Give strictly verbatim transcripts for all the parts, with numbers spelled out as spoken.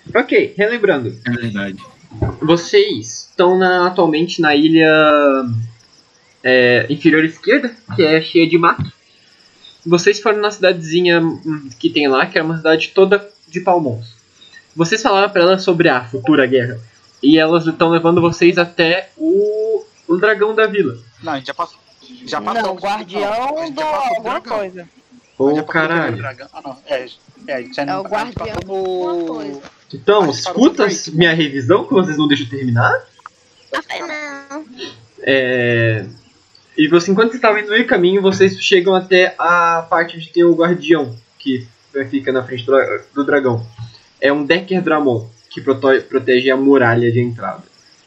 Ok, relembrando. É verdade. Vocês estão na- atualmente na ilha é, inferior esquerda, que é cheia de mato. Vocês foram na cidadezinha hum, que tem lá, que é uma cidade toda de palmons. Vocês falaram pra elas sobre a futura guerra. E elas estão levando vocês até o, o dragão da vila. Não, a gente já passou. Já passou. Não, o guardião a gente do já passou alguma dragão. coisa. A gente Ô, já passou do caralho. dragão. Ah, não. É, é, a gente já É não- o a gente guardião passou alguma no... coisa. Então, A gente parou escuta no break. minha revisão, que vocês não deixam terminar. Não. É... E você, enquanto vocês estavam indo no meio caminho, vocês chegam até a parte onde tem o guardião, que fica na frente do, do dragão. É um Decker Dramon, que proto- protege a muralha de entrada.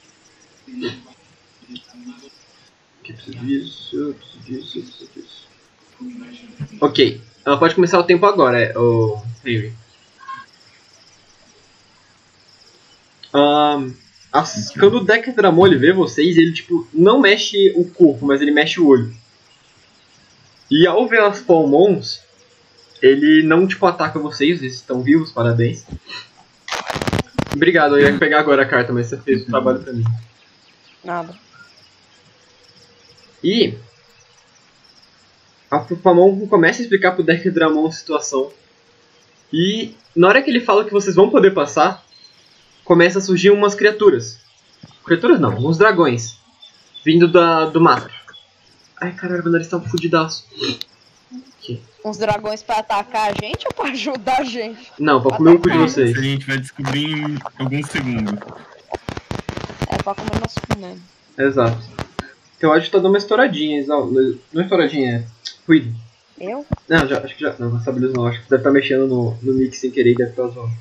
Que preciso disso, eu preciso disso, eu preciso disso. Ok, ela pode começar o tempo agora, é, o Henry. Ahn, as- quando o Decker Dramon ele vê vocês, ele tipo não mexe o corpo, mas ele mexe o olho. E ao ver as Palmons, ele não tipo ataca vocês, vocês estão vivos, parabéns. Obrigado, eu ia pegar agora a carta, mas você fez o trabalho pra mim. Nada. E a Palmon começa a explicar pro Decker Dramon a situação. E na hora que ele fala que vocês vão poder passar, começa a surgir umas criaturas. Criaturas não, uns dragões. Vindo da, do mato. Ai caralho, meu nariz tá fudidaço. Aqui. Uns dragões pra atacar a gente ou pra ajudar a gente? Não, pra comer o cu de vocês. Isso a gente vai descobrir em alguns segundos. É pra comer nosso cu mesmo. Exato. Então acho que tá dando uma estouradinha, Isal. Não é estouradinha, é. Cuide. Eu? Não, já, acho que já. Não, estabiliza não. Acho que você deve estar mexendo no, no mix sem querer e deve estar zoando.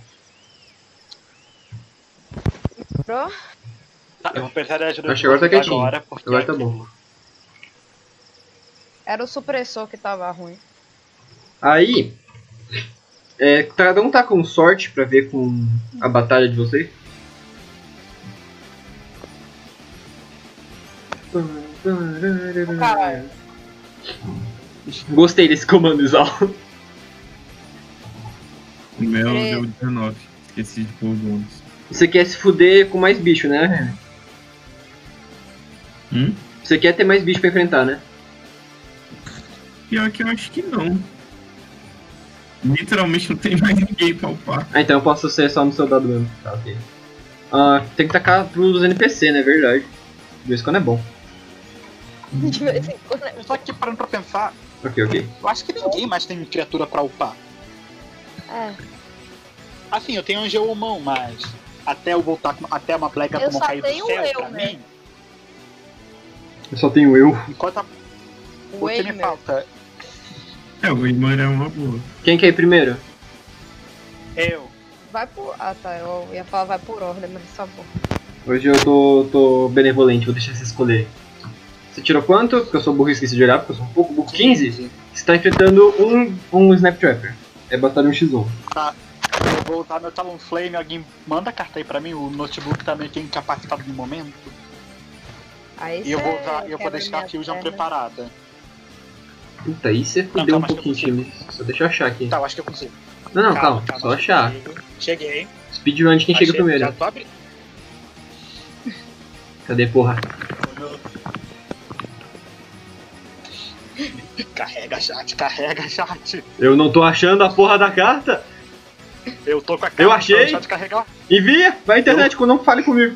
Pro? Tá, eu vou precisar de ajuda Acho de que agora tá vocês quietinho. agora, porque Agora tá aqui- bom. Era o supressor que tava ruim. Aí. É, cada um tá com sorte pra ver com a batalha de vocês. Caralho. Gostei desse comando, Isal. O meu É. deu dezenove. Esqueci de pôr o bônus. Você quer se fuder com mais bicho, né? Hum? Você quer ter mais bicho pra enfrentar, né? Pior que eu acho que não. Literalmente não tem mais ninguém pra upar. Ah, então eu posso ser só no seu dado mesmo. Tá, ok. Ah, tem que tacar pros N P C, né? Verdade. De vez em quando é bom. De vez em quando. Eu tô aqui parando pra pensar. Ok, ok. Eu acho que ninguém mais tem criatura pra upar. É. Assim, eu tenho um Geomão, mas até eu voltar, com- até uma plaga Eu como só cair do tenho céu eu, pra né? mim, Eu só tenho eu. enquanto a, O o que me Eimer. falta É, o Eimar é uma boa. Quem quer ir primeiro? eu. Vai por. Ah tá, eu ia falar vai por ordem, mas tá bom. Hoje eu tô, tô benevolente, vou deixar você escolher. Você tirou quanto? Porque eu sou burro e esqueci de olhar, porque eu sou um pouco burro. quinze? Você tá enfrentando um, um Snaptrapper. É batalha um x um. Tá. Eu vou usar meu Talon Flame, alguém manda a carta aí pra mim, o notebook tá meio que incapacitado no momento. Aí E eu vou cê usar, eu vou quebra deixar a minha Fusion perna. preparada. Puta, aí você Não, fudeu calma, um acho que eu pouquinho, consigo. time. Só deixa eu achar aqui. Tá, eu acho que eu consigo. Não, não, calma. Só acho que achar. eu consigo. Cheguei. Speedrun de quem chega Achei, primeiro. Já tô abrindo. Cadê, porra? Carrega chat, carrega chat. Eu não tô achando a porra da carta. Eu tô com a carta. Eu achei. O chat carregar. Envia! Vai à internet, quando não fale comigo.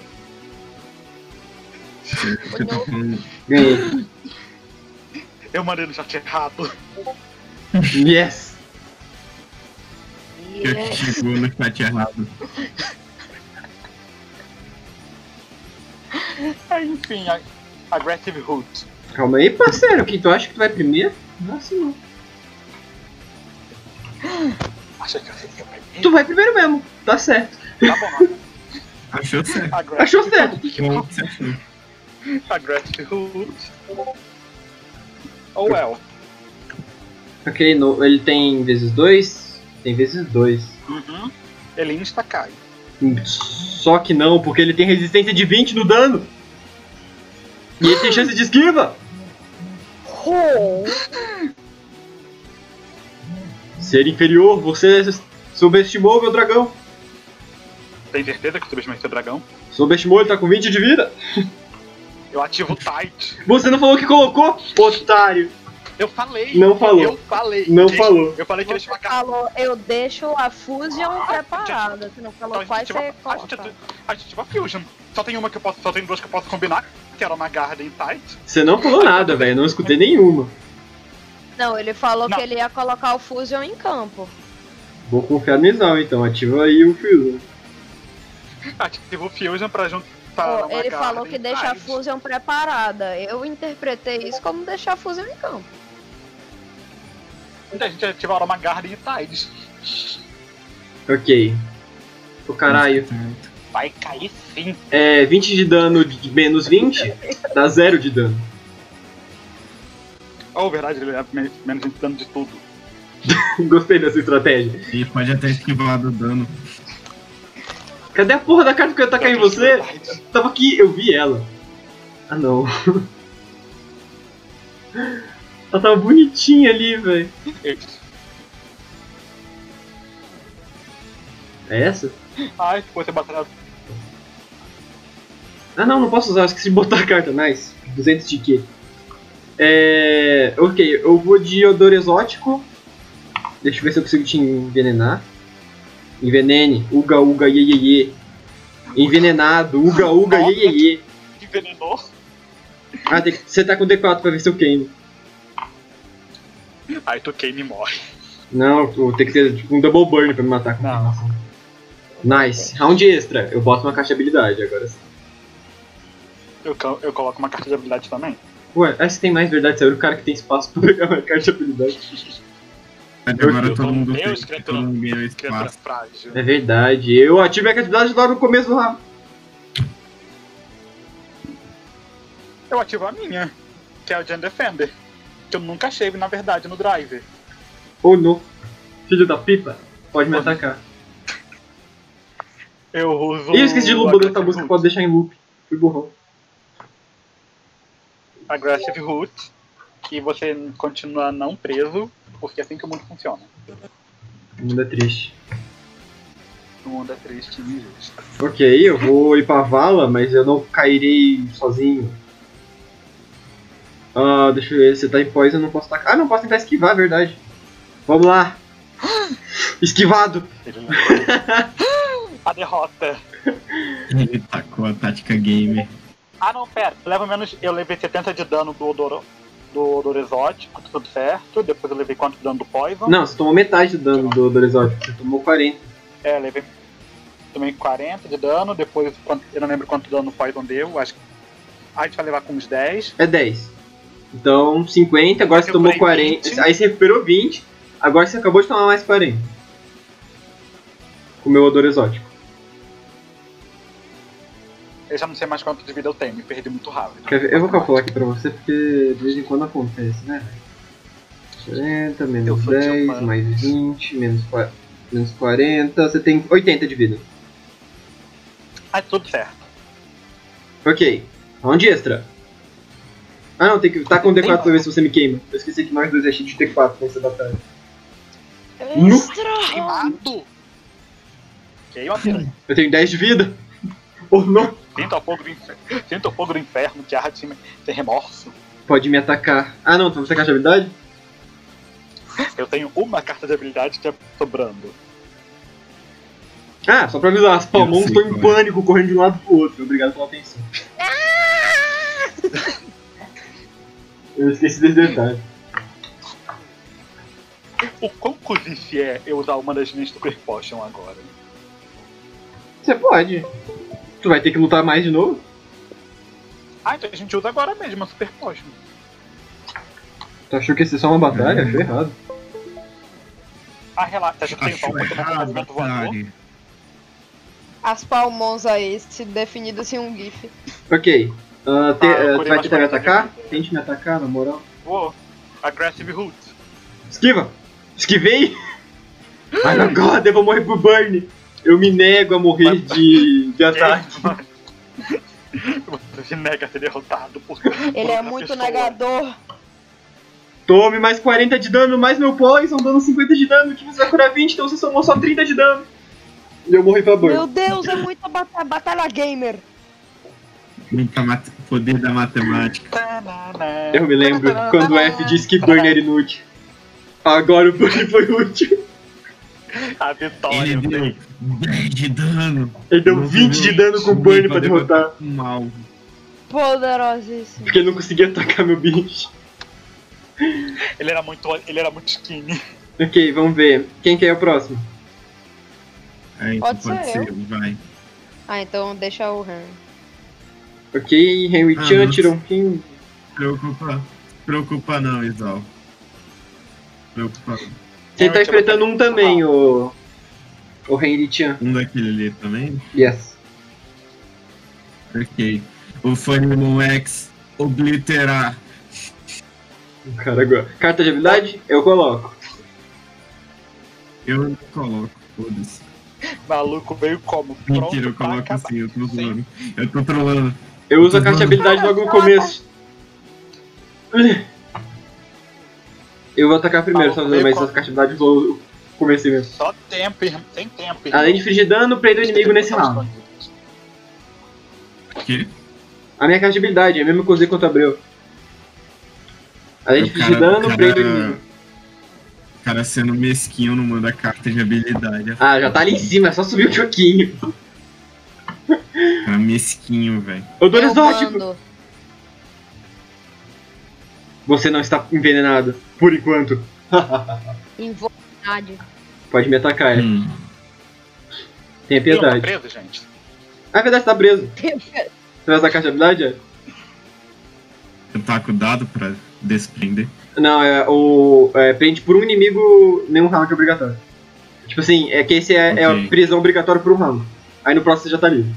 Você tá falando. Ganhei. Eu mandei no chat errado. Yes! Que eu chegou no chat errado. Enfim, a Aggressive Root. Calma aí, parceiro. Quem tu acha que tu vai primeiro? Não é assim não. Acha que eu seria o primeiro? Tu vai primeiro mesmo. Tá certo. Tá bom, Achou certo. Aggressive Achou certo. Bom, você achou. Aggressive Root. Oh well. Ok, no, ele tem vezes dois. Tem vezes dois. Uhum. Ele insta cai. Só que não, porque ele tem resistência de vinte no dano. E ele tem chance de esquiva. Ser inferior, você subestimou meu dragão. Tem certeza que subestimei seu dragão? Subestimou, ele tá com vinte de vida. Eu ativo o Tight. Você não falou que colocou? Otário. Eu falei. Não falou. Eu falei. Não Deixa- falou. Eu falei que deixa Você uma carta. falou, eu deixo a Fusion preparada. Você não falou Então, a quais gente ativa- você a gente coloca. ativa- a gente ativa a Fusion. Só tem uma que eu posso. Só tem duas que eu posso combinar, que era uma Garden Tight. Você não falou nada, velho. Não escutei nenhuma. Não, ele falou Não. que ele ia colocar o Fusion em campo. Vou confiar no Exal, então. Ativa aí o Fusion. Ativa o Fusion pra juntar. Pô, uma ele Garden falou que deixa a Tight. Fusion preparada. Eu interpretei isso como deixar a Fusion em campo. Então a gente ativa uma Garden e Tides. Ok. Ô caralho. Vai cair sim. É vinte de dano de menos vinte, dá zero de dano. Oh, verdade, ele é menos menos de dano de tudo. Gostei dessa estratégia. E pode até esquivar do dano. Cadê a porra da carta que eu ia atacar em você? Tava aqui, eu vi ela. Ah não. Ela tava bonitinha ali, velho. É essa? Ai, depois você batalha. Ah não, não posso usar, eu esqueci de botar a carta, nice. duzentos de quê? É... Ok, eu vou de odor exótico. Deixa eu ver se eu consigo te envenenar. Envenene, uga uga ye ye ye. Envenenado, uga uga ye ye ye. Envenenou. Ah, tem que... você tá com D quatro pra ver se eu queimo. Aí tu queima e morre. Não, eu tenho que ter tipo, um double burn pra me matar com Não. queimação. Nice. Round extra. Eu boto uma caixa de habilidade agora sim. Eu, co- eu coloco uma carta de habilidade também. Ué, acho que tem mais verdade, saiu o cara que tem espaço pra pegar uma caixa de habilidade. Até agora Eu todo tô- mundo Deus, fez, criatura- todo mundo ganhou Criatura espaço. frágil. É verdade, eu ativei a caixa de habilidade lá no começo do round. Eu ativo a minha, que é o Gen Defender. Que eu nunca achei, na verdade, no driver. Ou não. Filho da pipa, pode me atacar. Eu uso. Ih, eu esqueci de loop, Aggressive essa música Root. pode deixar em loop. Fui burrão. Aggressive Root. Que você continua não preso, porque é assim que o mundo funciona. O mundo é triste. O mundo é triste e injusto. Ok, eu vou ir pra vala, mas eu não cairei sozinho. Ah, deixa eu ver, você tá em pós, eu não posso tacar. Ah, não, posso tentar esquivar, é verdade. Vamos lá. Esquivado. Ele A derrota. Ele tacou a tática gamer. Ah não, pera, leva menos. Eu levei setenta de dano do odor, do odor exótico, tudo certo. Depois eu levei quanto de dano do Poison? Não, você tomou metade do dano do odor exótico, você tomou quarenta. É, levei também quarenta de dano, depois quanto- eu não lembro quanto dano o Poison deu, acho que. Ah, a gente vai levar com uns dez. É dez. Então, cinquenta, agora você Eu tomou curei quarenta. vinte. Aí você recuperou vinte, agora você acabou de tomar mais quarenta. Com o meu odor exótico. Eu já não sei mais quanto de vida eu tenho, me perdi muito rápido. Quer ver? Eu vou calcular aqui pra você, porque de vez em quando acontece, né? quarenta, Eu menos sou tio dez, humano. mais vinte, menos, qua- menos quarenta, você tem oitenta de vida. Ah, tudo certo. Ok, round extra. Ah não, tem que tá com D quatro pra ver se você me queima. Eu esqueci que nós dois é cheio de D quatro nessa batalha. Nu. Queimado! Queima, filho. Eu tenho dez de vida. Ou não? Sinta o fogo do inferno. Sinta o fogo do inferno que arde sem, sem remorso. Pode me atacar. Ah não, você caixa de habilidade? Eu tenho uma carta de habilidade que é sobrando. Ah, só pra avisar, as palmões sei estão em qual é. pânico, correndo de um lado pro outro. Obrigado pela atenção. Eu esqueci desse detalhe. O quão cozice é eu usar uma das minhas Super Potion agora? Você pode. Tu vai ter que lutar mais de novo? Ah, então a gente usa agora mesmo a Super Potion. Tu achou que ia ser só uma batalha? Hum. Achou errado. Ah, relaxa, a gente tem só Achou um porque não tem errado, movimento voador. otário. As palmons aí, se definido assim um GIF. Ok. Ah, te- Ah, eu ah, tu curei vai mais tentar me quarenta de atacar? vida. Tente me atacar, na moral. Vou. Aggressive Root. Esquiva! Esquivei! Ai meu god, eu vou morrer por burn! Eu me nego a morrer de, de ataque. Você se nega a ser derrotado por. Ele por é outra muito pessoa. negador. Tome mais quarenta de dano, mais meu poison, dando cinquenta de dano, que você vai curar vinte, então você somou só trinta de dano. E eu morri pra burn. Meu Deus, é é muita bata- batalha gamer. Muita mate- poder da matemática. Eu me lembro quando o F disse que Burn era inútil. Agora o Burn foi útil. A vitória. Ele deu dez de dano. Ele deu Não vinte de deu dano com o nem Burn pra derrotar. um alvo. Poderosíssimo. Porque ele não conseguia atacar meu bicho. Ele era muito, ele era muito skinny. Ok, vamos ver. Quem que é o próximo? Aí, Pode pode ser ser, eu. vai. Ah, então deixa o Henry. Ok, Henry Ah, Chan nossa. tirou um quem? Preocupa, preocupa não, Isal. Preocupa não. Você tá Henry Chan enfrentando vai um ter que também, o. O Henry Chan. Um daquele ali também? Yes. Ok. O Funimon X obliterar. O cara agora. Carta de habilidade? Eu coloco. Eu não coloco, foda-se. Maluco veio como? Mentira, eu Pronto pra coloco acabar. assim, eu tô Sim. zoando. Eu tô trolando. Eu uso a Tô carta de zoando. habilidade logo no começo. Eu vou atacar primeiro, só Maluco, mas veio a carta de habilidade eu vou no começo mesmo. Só tempo, irmão. Tem tempo, irmão. Além de infligir dano, prende o inimigo nesse round. O quê? A minha carta de habilidade é a mesma que eu usei contra o Abreu. Além de O infligir cara- dano, o prende o cara- inimigo. O cara sendo mesquinho não manda carta de habilidade. Ah, já tá ali em cima, é só subir um pouquinho. Cara mesquinho, velho. Ô, Dor Eu Exótico! mando. Você não está envenenado, por enquanto. Invocidade. Pode me atacar, é. Hum. Tenha Ele não tá piedade. preso, gente? Ah, é verdade, você tá preso. Você vai usar a carta de habilidade, é? Eu taco o dado pra desprender. Não, é o. É, prende por um inimigo nenhum round obrigatório. Tipo assim, é que esse é, é Ok. a prisão obrigatória por um round. Aí no próximo você já tá livre.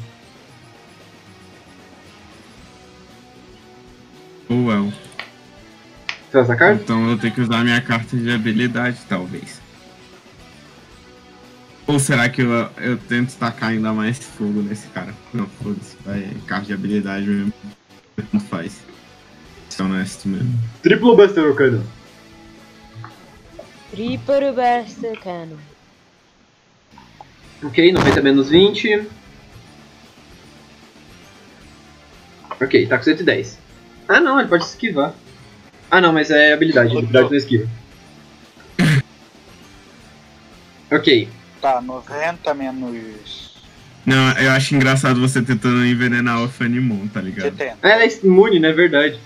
Ou well. Você vai usar a carta? Então eu vou ter que usar minha carta de habilidade, talvez. Ou será que eu, eu tento tacar ainda mais fogo nesse cara? Não, foda-se. Vai, carta de habilidade mesmo. Não faz. Isso é honesto mesmo. Triplo Buster, o cano. Triple Best Cannon. Ok, noventa menos vinte. Ok, tá com cento e dez. Ah não, ele pode esquivar. Ah não, mas é habilidade, habilidade não esquiva. Ok. Tá, noventa menos Não, eu acho engraçado você tentando envenenar o Fanimon, tá ligado? setenta. Ah, ela é imune, né? Verdade.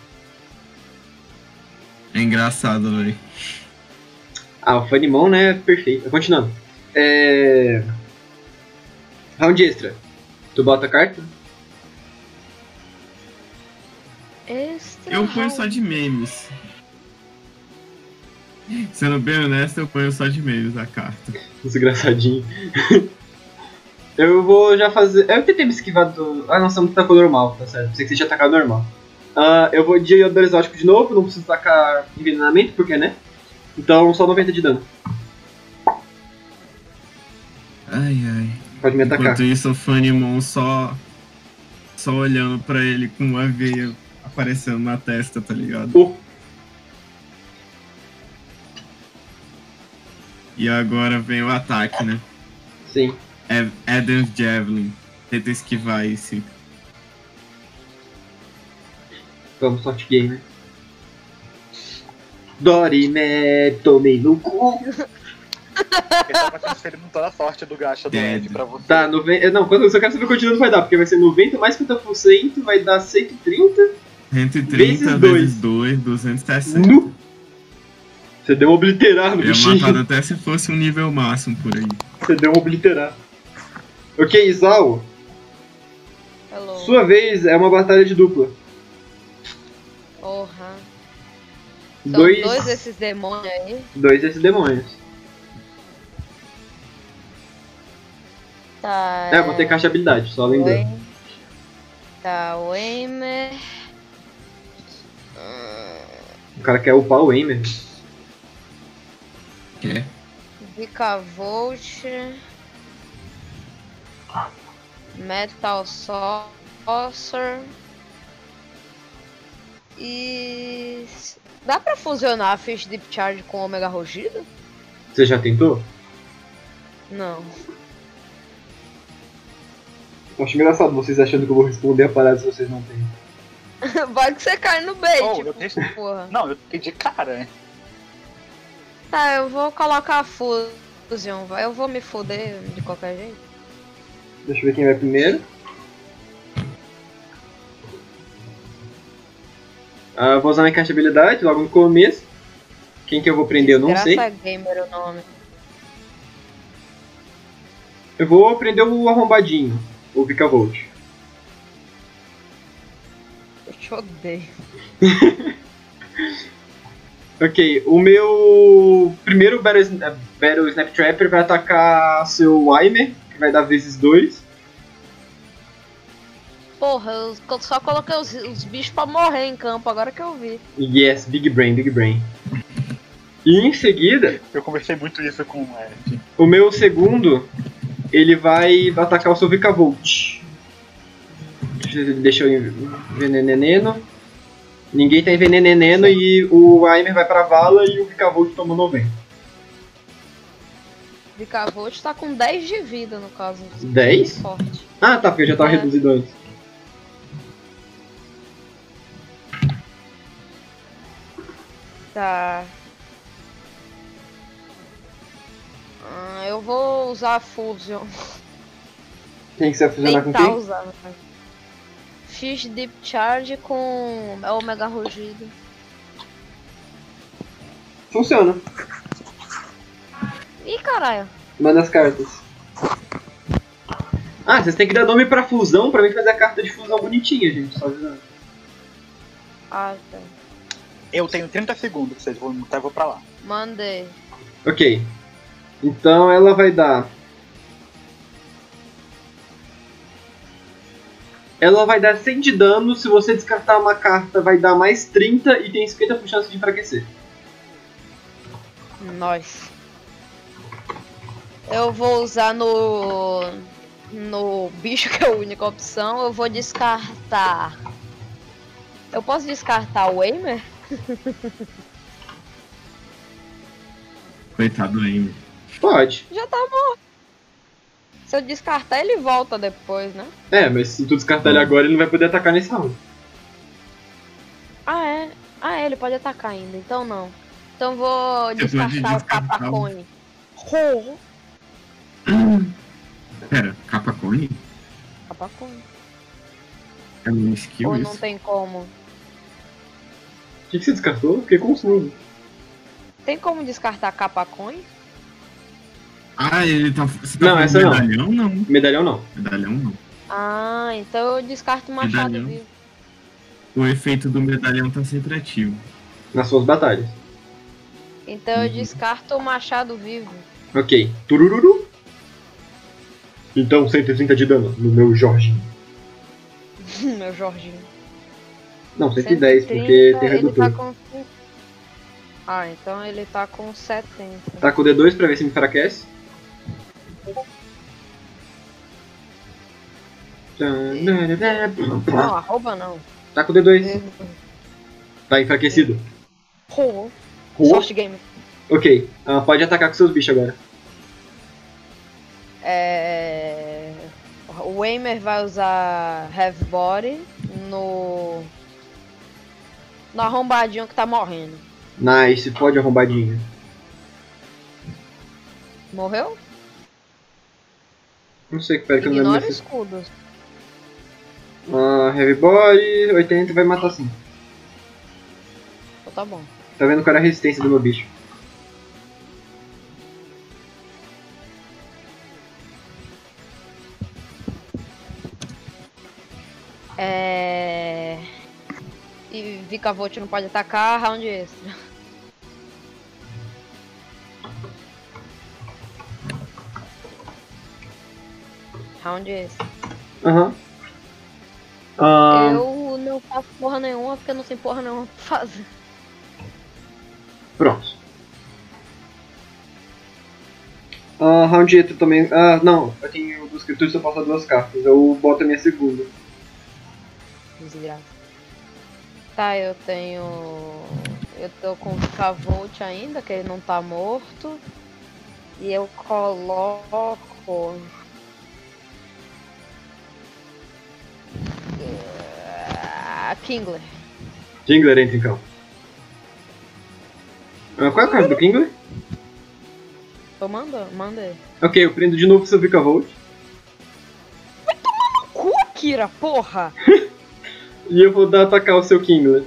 É engraçado, velho. Ah, o Funimon, né? Perfeito. Continuando. É... Round extra. Tu bota a carta? Extra Eu ponho round. só de memes. Sendo bem honesto, eu ponho só de memes a carta. Desgraçadinho. Eu vou já fazer... Eu tentei me esquivar do... Ah, não, você não tacou normal, tá certo. Pensei que você tinha atacado normal. Ah, eu vou de odor exótico de novo, não preciso tacar envenenamento, porque, né? Então, só noventa de dano. Ai, ai. Pode me atacar. Enquanto isso, o Funimon só... Só olhando pra ele com uma veia aparecendo na testa, tá ligado? Oh, E agora vem o ataque, né? sim. É Adam's Javelin. Tenta esquivar esse. Vamos, soft game. Dorime, tomei no cu. Ele tava transferindo toda a sorte do gacha do Dead. Ed pra você. Tá, noventa... Não, quando eu só quero saber quanto de dano vai dar, porque vai ser noventa mais cinquenta por cento, vai dar cento e trinta. cento e trinta Vezes vezes dois, duzentos e sessenta. Nu! Você deu um obliterar no Eu ia bichinho. matado até se fosse um nível máximo por aí. Você deu um obliterar. Ok, Isao, Hello. sua vez é uma batalha de dupla. Porra. São Dois, dois desses demônios aí. dois desses demônios. Tá. É, eu vou ter caixa de habilidade, só lembrando. Wayne- Tá, o Aimer. Hum, O cara quer upar o Aimer. É. Vicavolt. Metal Saucer. E. Dá pra fusionar a Fish Deep Charge com Omega Rugido? Você já tentou? Não. Eu acho engraçado vocês achando que eu vou responder a parada se vocês não têm. Vai que você cai no bait, Oh, tipo, eu tenho- porra. Não, eu fiquei de cara, hein? Tá, eu vou colocar a Fusion, vai. Eu vou me foder de qualquer jeito. Deixa eu ver quem vai primeiro. Ah, vou usar minha caixa de habilidade logo no começo. Quem que eu vou prender eu não sei. Graça Gamer o nome. Eu vou prender o arrombadinho, o Vicavolt. Eu te odeio. Ok, o meu primeiro Battle, Sna- Battle Snap Trapper vai atacar seu Weimer, que vai dar vezes dois. Porra, eu só coloquei os, os bichos pra morrer em campo, agora que eu vi. Yes, Big Brain, Big Brain. E em seguida, Eu conversei muito isso com o Eric. o meu segundo, ele vai atacar o seu Vicavolt. Deixa eu enveneneno. Ninguém tá enveneneno e o Aimer vai pra vala e o Vicavolt toma noventa. Vicavolt tá com dez de vida, no caso. dez? Forte. Ah, tá, porque já tava É. reduzido antes. Tá. Ah, eu vou usar a Fusion. Quem que você vai fusionar com Tentar quem? usar, no caso. Fish Deep Charge com é o Mega Rugido. Funciona. Ih, caralho. Manda as cartas. Ah, vocês têm que dar nome pra fusão pra mim fazer a carta de fusão bonitinha, gente. Só avisando. Ah, tá. Eu tenho trinta segundos, vocês vão, então eu vou pra lá. Mandei. Ok. Então ela vai dar. Ela vai dar cem de dano. Se você descartar uma carta, vai dar mais trinta e tem cinquenta por cento de chance de enfraquecer. Nós. Eu vou usar no. No bicho, que é a única opção. Eu vou descartar. Eu posso descartar o Aimer? Coitado do Amy. Pode. Já tá morto. Se eu descartar, ele volta depois, né? É, mas se tu descartar ele agora, ele não vai poder atacar nesse round. Ah, é? Ah, é, ele pode atacar ainda, então não. Então vou Você pode descartar o descartar o- Capacone. Ro. Pera, capa cone? Capacone. É uma skill Ou isso? não tem como? O que, que você descartou? Fiquei confuso. Tem como descartar Capacone? Ah, ele tá. Você tá Não, falando essa não. medalhão? Não. Medalhão não. Medalhão não. Ah, então eu descarto o Machado Medalhão. Vivo. O efeito do medalhão tá sempre ativo. Nas suas batalhas. Então eu descarto o Machado Vivo. Ok. Turururu. Então cento e trinta de dano no meu Jorginho. Meu Jorginho. Não, cento e dez, porque tem ele redutor. tá com... Ah, então ele tá com setenta. Tá com o D dois pra ver se me enfraquece. Não, arroba não. Tá com o D dois. Tá enfraquecido. Ro. Ro. Sorte Game. Ok. Ah, pode atacar com seus bichos agora. É... O Aimer vai usar Heavy Body no... No arrombadinho que tá morrendo. Nice, pode arrombadinho. Morreu? Não sei, pera que eu não lembro Ignora desse. escudos. Ah, Heavy Body, oitenta vai matar sim. Então tá bom. Tá vendo qual era a resistência do meu bicho. É... E Vicavolt não pode atacar, round extra. Round extra. Aham. Ah, Eu não faço porra nenhuma porque eu não tenho porra nenhuma pra fazer. Pronto. Ah, round extra também. Ah, não. Eu tenho duas criaturas, eu posso dar duas cartas. Eu boto a minha segunda. Desgraça. Tá, eu tenho. Eu tô com o Vicavolt ainda, que ele não tá morto. E eu coloco. A Kingler. Kingler entra em campo. Ah, qual é a carta do Kingler? Tô mandando, manda aí. Ok, eu prendo de novo o seu Vikavolt. Cu, Kira, porra! E eu vou dar atacar o seu Kingler.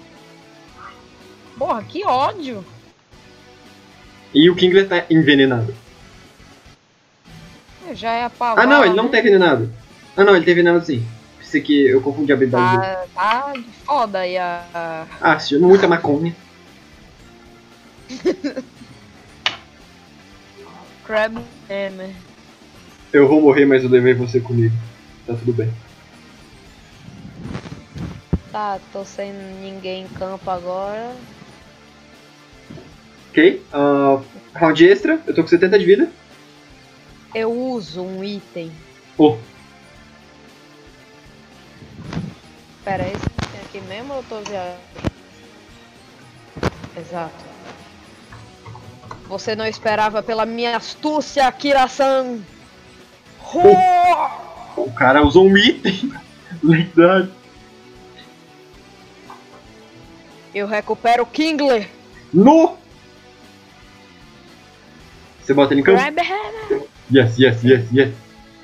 Porra, que ódio! E o Kingler tá envenenado. Já é apavado. Ah não, ele não tá envenenado. Ah não, ele tá envenenado sim. Pensei que eu confundi a habilidade dele. Tá, tá foda aí a... Ah, se chama muita maconha. Crab Hammer. Eu vou morrer, mas eu levei você comigo. Tá tudo bem. Tá, tô sem ninguém em campo agora. Ok, uh, round extra, eu tô com setenta de vida. Eu uso um item. Oh, Pera, esse tem aqui mesmo ou eu tô viajando? Exato. Você não esperava pela minha astúcia, Kira-san! o cara usou um item. Verdade. Eu recupero o Kingler! No! Você bota ele em campo? Crab Hammer! Yes, yes, yes, yes.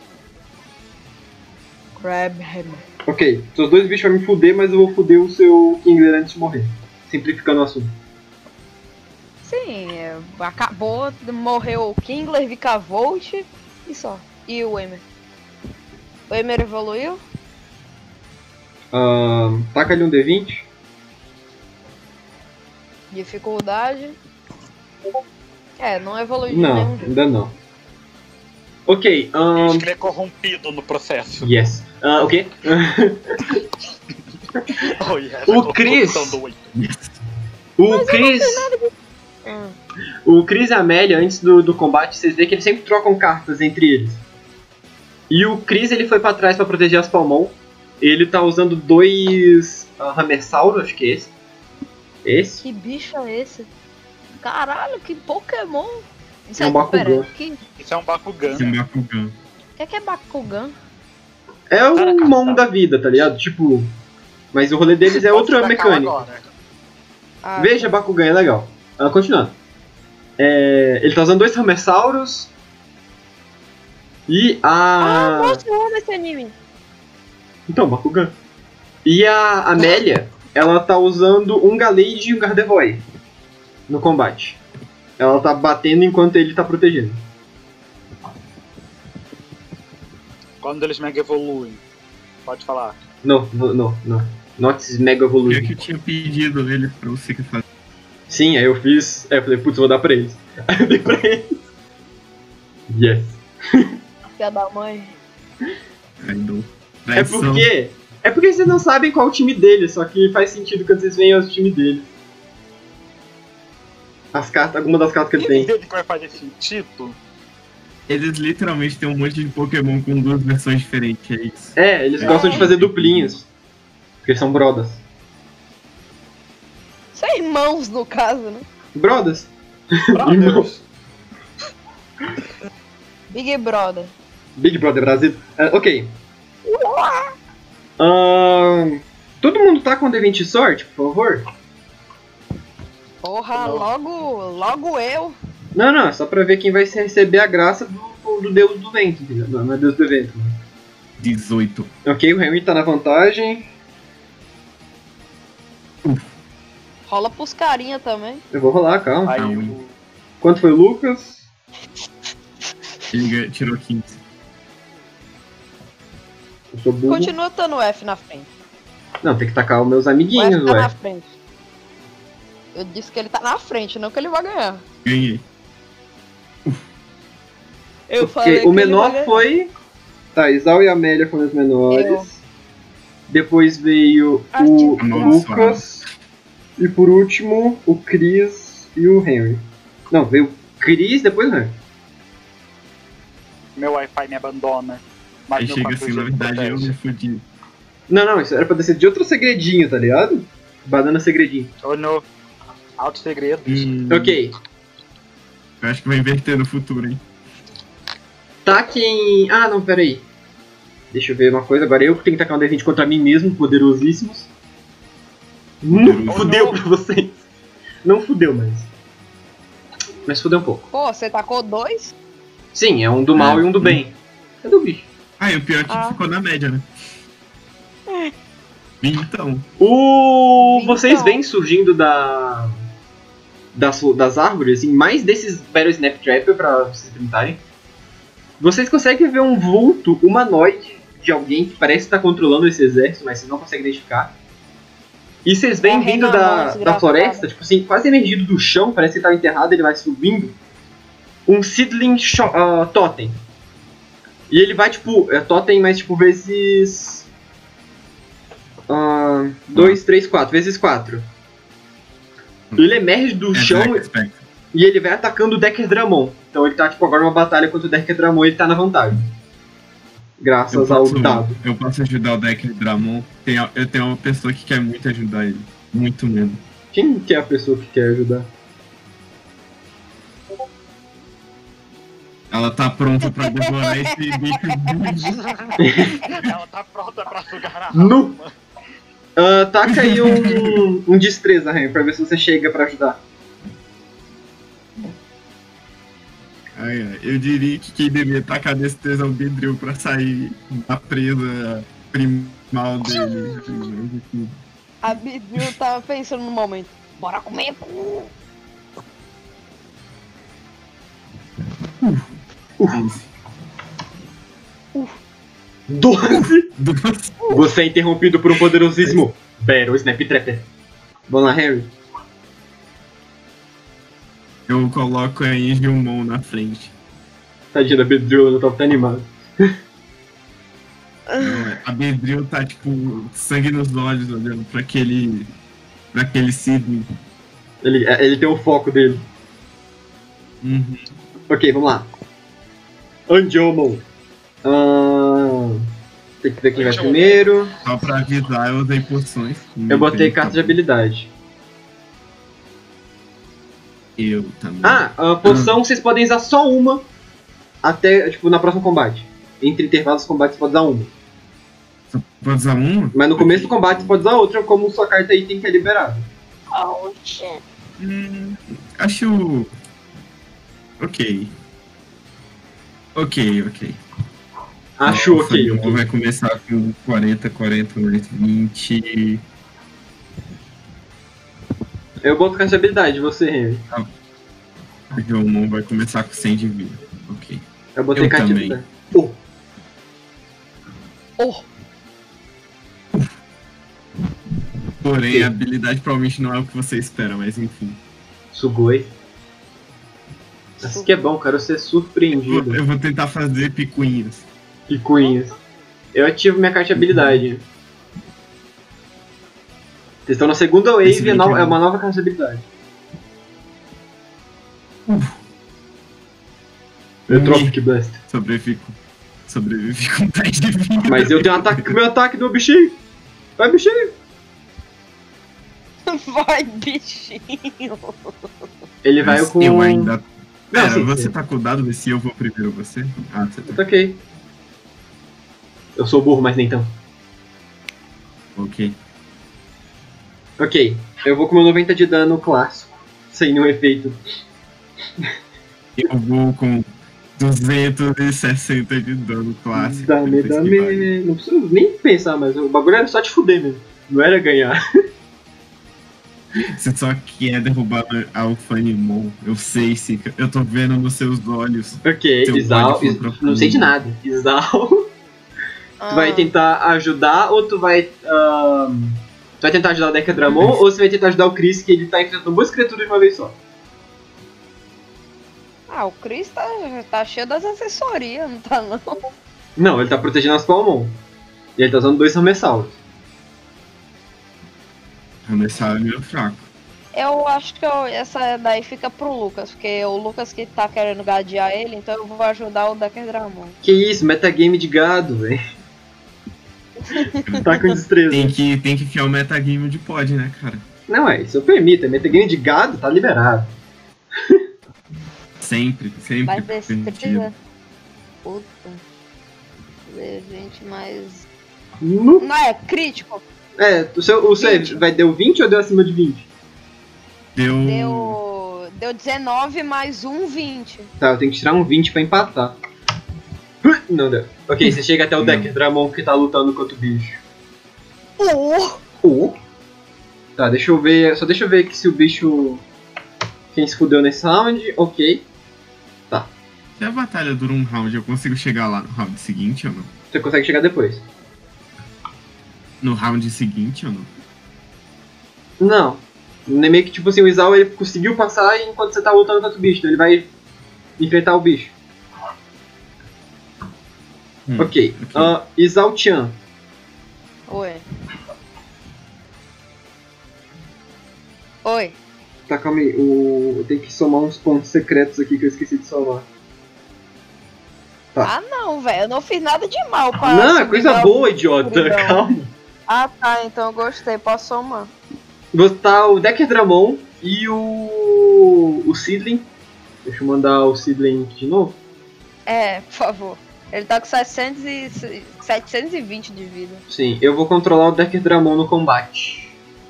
Crab Hammer. Ok, seus dois bichos vão me fuder, mas eu vou fuder o seu Kingler antes de morrer. Simplificando o assunto. Sim, é, acabou, morreu o Kingler, Vikavolt e só. E o Emer. O Emer evoluiu? Uh, taca ali um D vinte. Dificuldade. É, não evoluiu de Não, nenhum jeito. ainda não. Ok, um, Acho que ele é corrompido no processo. yes. Uh, o quê? Oh, yeah, O Chris. corrupção do oito. O Chris. Hum. O Chris e a Amélia, antes do, do combate, vocês veem que eles sempre trocam cartas entre eles. E o Chris, ele foi pra trás pra proteger as Palmon. Ele tá usando dois uh, Hammersauro, acho que é esse. Esse. Que bicho é esse? Caralho, que Pokémon! Isso É um Bakugan. pera, que, Isso é um Bakugan. Esse Bakugan. o que é que é Bakugan? É o Cara, cara, Mon tá. da vida, tá ligado? Tipo. Mas o rolê deles é Pode outra tacar mecânica. agora. Ah, Veja, Bakugan é legal. Ah, continuando. É, ele tá usando dois Hammersauros. E ah a. nossa, eu amo esse anime! Então, Bakugan. E a Amélia, ela tá usando um Gallade e um Gardevoir no combate. Ela tá batendo enquanto ele tá protegendo. Quando eles mega evoluem. Pode falar. Não, não, não, não. Not Mega Eu que Evolution. eu tinha pedido ele pra você que fazer. Sim, aí eu fiz. Aí eu falei, putz, vou dar pra eles. Aí eu dei pra eles. Yes. Filha da mãe. Traidor. É Traição. porque. É porque vocês não sabem qual é o time deles, só que faz sentido quando vocês veem o time deles. As cartas, alguma das cartas que ele tem. Ele que vai fazer sentido. Eles literalmente têm um monte de Pokémon com duas versões diferentes, é isso. É, eles gostam de fazer duplinhos. Porque eles são brodas. São irmãos, no caso, né? Brodas? Brothers. Big Brother. Big Brother Brasil. Ah, ok. Ahn, todo mundo tá com D vinte de sorte, por favor? Porra, Não. logo, logo eu. Não, não, é só pra ver quem vai receber a graça do, do deus do vento, entendeu? Não, não é deus do evento. Né? dezoito. Ok, o Henry tá na vantagem. Rola pros carinha também. Eu vou rolar, calma. Aí Ah, o. Quanto foi o Lucas? Ele ganha- tirou quinze. Eu sou burro. Continua estando o F na frente. Não, tem que tacar os meus O F amiguinhos, tá na ué. frente. Eu disse que ele tá na frente, não que ele vai ganhar. Ganhei. Eu Porque o que ele menor vai ganhar. foi. Tá, Isal e Amélia foram os menores. Eu. Depois veio Ah, o tinha- Lucas. E por último, o Chris e o Henry. Não, veio o Chris, depois o Henry. Meu Wi-Fi me abandona. Mas Aí meu chega quatro assim, G na me verdade eu protege. me fudi. Não, não, isso era pra descer de outro segredinho, tá ligado? Banana segredinho. Oh no. Altos segredos. Hum, Ok. Eu acho que vai inverter no futuro, hein? Taque em. Ah, não, peraí. Deixa eu ver uma coisa. Agora eu que tenho que tacar um D vinte contra mim mesmo, poderosíssimos. Não fudeu pra vocês. Não fudeu, mas. Mas fudeu um pouco. Pô, você tacou dois? Sim, é um do mal É. e um do bem. Cadê o bicho? Ah, e o pior é que Ah. ficou na média, né? Então, O... Então. Vocês vêm surgindo da... das, das árvores, assim, mais desses Battle Snap Trapper pra vocês experimentarem. Vocês conseguem ver um vulto humanoide de alguém que parece estar controlando esse exército, mas vocês não conseguem identificar. E vocês vêm Correndo vindo na da, mão, da desgraçado. floresta, tipo assim, quase emergido do chão, parece que ele tá enterrado, ele vai subindo. Um Seedling sho- ah, Totem. E ele vai, tipo, é Totem, mas tipo, vezes... dois, três, quatro, vezes quatro. Ele emerge do é chão Black Spectre. e ele vai atacando o Decker Dramon. Então ele tá, tipo, agora numa batalha contra o Decker Dramon e ele tá na vantagem. Eu Graças ao posso, dado. eu posso ajudar o deck Dramon. Tem, eu tenho uma pessoa que quer muito ajudar ele. Muito mesmo. Quem que é a pessoa que quer ajudar? Ela tá pronta pra devorar esse bicho grande. Ela tá pronta pra sugar a Nu. alma. Ah, taca aí um, um destreza, Ren, pra ver se você chega pra ajudar. Ai, ai, eu diria que quem deveria tacar destreza é o Bedril pra sair da presa primal dele. A Bidril tava pensando no momento. Bora comer cu! doze! Duas- Você é interrompido por um poderosíssimo Battle Snap Trapper. Vamos lá, Harry. Eu coloco a Ingilmon na frente. Tadinha da Bedrill, ela tá animada. A Bedril tá, tipo, sangue nos olhos, olhando pra aquele. pra aquele Sidney. Ele, ele tem o foco dele. Uhum. Ok, vamos lá. Andiomon. Ah, tem que ver quem vai Andiomon. primeiro. Só pra avisar, eu usei poções. Eu botei carta de habilidade. Eu também. Ah, a poção vocês podem usar só uma até, tipo, na próxima combate. Entre intervalos de combate você pode usar uma. Só pode usar uma? Mas no começo do combate você pode usar outra, como sua carta item que é liberada. Oh, shit. Hum, acho. Ok. Ok, ok. Acho Nossa, ok, o ok. vai começar com quarenta, quarenta, mais vinte. Eu boto carta de habilidade, você, Henry. O Jomon vai começar com cem de vida. Ok. Eu botei Eu carta de também. habilidade. Oh, Oh, Porém, Ok. a habilidade provavelmente não é o que você espera, mas enfim. Sugoi. Isso que é bom, quero ser Eu vou, surpreendido. eu vou tentar fazer picuinhas. Picuinhas. Eu ativo minha carta de habilidade. Vocês estão na segunda wave, Esse é, no- vídeo é é uma nova carta de habilidade. Eu Me- Tropic Blast. Sobrevivi com, sobrevivi com dez de vida. Mas eu tenho um ataque com o meu ataque do bichinho. Vai, bichinho. vai, bichinho! Ele vai Mas com... Eu ainda. Não, Pera, sim, você sim. tá com o dado desse eu vou primeiro você? Ah, você tá. Tá ok. Eu sou burro, mas nem tão. Ok. Ok, eu vou com meu noventa de dano clássico. Sem nenhum efeito. Eu vou com duzentos e sessenta de dano clássico. Dame, Puta que pariu. dame. Não preciso nem pensar, mas o bagulho era só te fuder mesmo. Não era ganhar. Você só quer derrubar a Alfanimon. Eu sei, Sika. Eu tô vendo nos seus olhos. Ok, Seu Isal. bode foi Is- profundo. Não sei de nada. Isal. Tu vai Ah, tentar ajudar ou tu vai. ahn, tu vai tentar ajudar o Deca Dramon ou você vai tentar ajudar o Chris, que ele tá enfrentando duas criaturas de uma vez só? Ah, o Chris tá, tá cheio das assessorias, não tá não? Não, ele tá protegendo as Palmon. E ele tá usando dois Ramessauros. Começar é meio fraco. Eu acho que eu- essa daí fica pro Lucas, porque o Lucas que tá querendo gadear ele, então eu vou ajudar o Decker Dramon. Que isso, metagame de gado, velho. Tá com destreza. Tem que, tem que enfiar o metagame onde pode, né, cara? Não, é, isso eu permito. É metagame de gado, tá liberado. Sempre, sempre. Vai permitido. destreza. Puta. D vinte mais. Nu. Não é crítico? É, o seu, o seu vai, deu vinte ou deu acima de vinte? Deu. Deu. Deu dezenove mais um, vinte. Tá, eu tenho que tirar um vinte pra empatar. Não deu. Ok, você chega até o Decker Dramon que tá lutando contra o bicho. Oh. Oh. Tá, deixa eu ver. Só deixa eu ver aqui se o bicho. Quem se fudeu nesse round. Ok. Tá. Se a batalha dura um round, eu consigo chegar lá no round seguinte ou não? Você consegue chegar depois. No round seguinte ou não? Não. Nem meio que tipo assim, o Isao ele conseguiu passar enquanto você tá lutando contra o bicho. Então ele vai enfrentar o bicho. Hum, ok. ok. Uh, Isao-chan. Oi. Oi. Tá, calma aí. O... Eu tenho que somar uns pontos secretos aqui que eu esqueci de somar. Tá. Ah, não, velho. Eu não fiz nada de mal pra. Não, é subir coisa meu boa, idiota. escuridão. Calma. Ah, tá. Então eu gostei. Posso somar. Botar o Decker Dramon e o. o Seedling. Deixa eu mandar o Seedling aqui de novo. É, por favor. Ele tá com setecentos e... setecentos e vinte de vida. Sim, eu vou controlar o Decker Dramon no combate.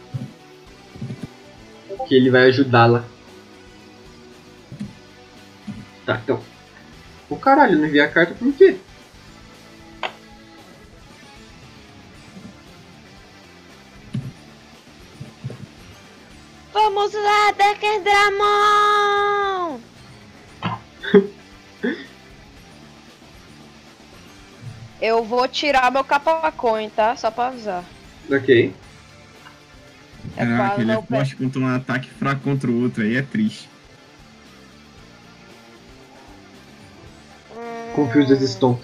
Que ele vai ajudá-la. Tá, então. Ô caralho, eu não enviei a carta por quê? Vamos lá, Decker Dramon! Eu vou tirar meu Capacone, tá? Só pra avisar. Ok. É Caraca, quase ele é meu pé. forte contra um ataque fraco contra o outro, aí é triste. Confuse as Stones.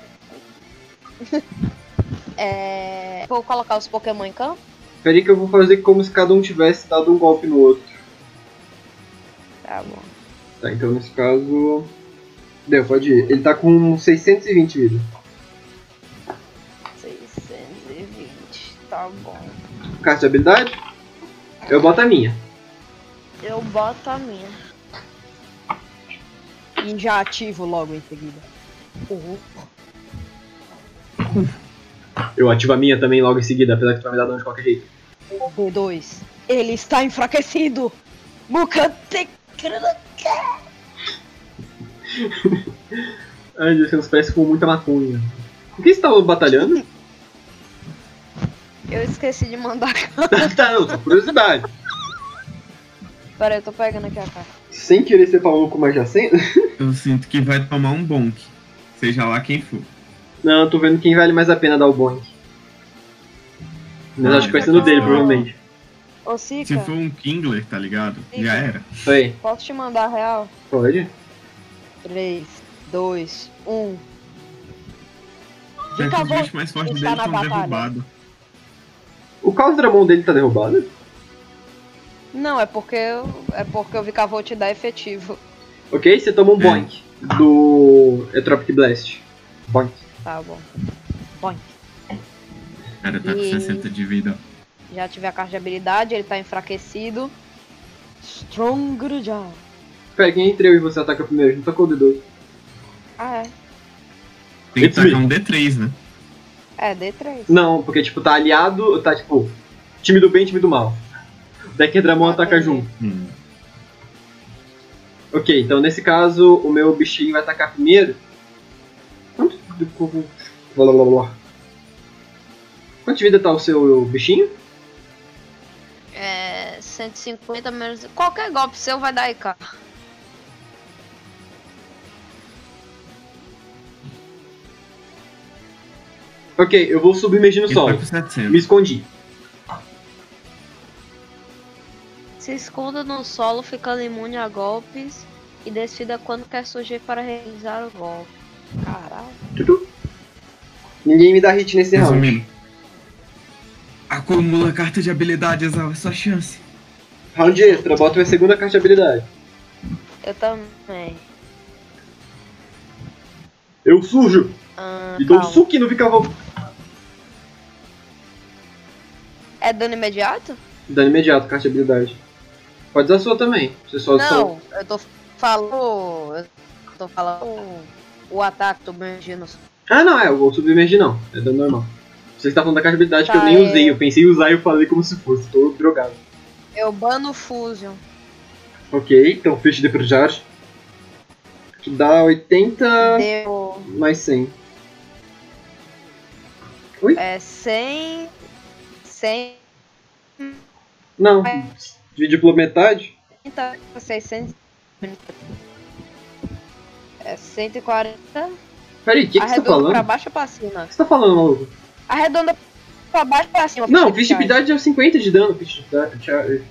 É... Vou colocar os Pokémon em campo? Peraí que eu vou fazer como se cada um tivesse dado um golpe no outro. Tá bom. Tá, então nesse caso... Deu, pode ir. Ele tá com seiscentos e vinte vida. seiscentos e vinte, tá bom. Carta de habilidade? Eu boto a minha. Eu boto a minha. E já ativo logo em seguida. Uhum. Eu ativo a minha também logo em seguida, apesar que tu vai me dar dano de qualquer jeito. B dois. Ele está enfraquecido. Mukante. Ai, Deus, você parece com muita maconha. Com quem você tava batalhando? Eu esqueci de mandar. Tá, não, só curiosidade. Pera aí, eu tô pegando aqui a carta. Sem querer ser maluco, mas já sendo? Eu sinto que vai tomar um bonk, seja lá quem for. Não, eu tô vendo quem vale mais a pena dar o boink. Mas Ah, acho que vai ser no tá dele, bom. provavelmente. Ô, Se Sica, for um Kingler, tá ligado? Fica. Já era. Oi, posso te mandar a real? pode? três, dois, um. Já que os Acabou. bichos mais fortes Está dele na estão batalha. derrubados. O Caos Dramon dele tá derrubado? Não, é porque eu, é porque o Vicavolt te dá efetivo. Ok, você toma um É. boink do Etropic Blast. Boink. Tá bom. Põe. O cara tá com E- sessenta de vida. Já tive a carta de habilidade, ele tá enfraquecido. Strong Jaw. Pera, quem entre eu e você ataca primeiro? A gente tocou o D dois. Ah, é. Tem que It's tacar me. um D três, né? É, D três. Não, porque tipo, tá aliado, tá tipo, time do bem e time do mal. O Decker Dramon Ah, ataca entendi. junto. Hum. Ok, então nesse caso o meu bichinho vai atacar primeiro. Quanto de blá, blá, blá, blá. Quanto de vida tá o seu bichinho? É. cento e cinquenta menos. Qualquer golpe seu vai dar I K. Ok, eu vou submergir no Ele solo. tá com setecentos. Me escondi. Se esconda no solo, ficando imune a golpes. E decida quando quer surgir para realizar o golpe. Caralho. Tutu. Ninguém me dá hit nesse round. Resumindo. Acumula carta de habilidade, Exal, é sua chance. Round extra, bota minha segunda carta de habilidade. Eu também. Eu sujo! Ah, E dou um calma. suque no Vicavolt. É dano imediato? Dano imediato, carta de habilidade. Pode usar a sua também. Você só, só... Não, eu tô falando. Eu tô falando o ataque, tô emergindo. Ah, não, é, eu vou submergir não. É dano normal. Você está falando da carta de habilidade que eu Tá, nem é. usei. Eu pensei em usar e eu falei como se fosse. Tô drogado. Eu bano o Fusion. Ok, então Fish de Projage. Que dá oitenta Deu mais cem. Ui? é, cem. cem. Não. Divide pela metade? seiscentos. É cento e quarenta. Peraí, o que, que você tá Arredonda falando? pra O baixo ou pra cima? que você tá falando, maluco? Arredonda pra baixo ou pra cima? Não, Fish Fish de habilidade é cinquenta de dano. Fish de habilidade.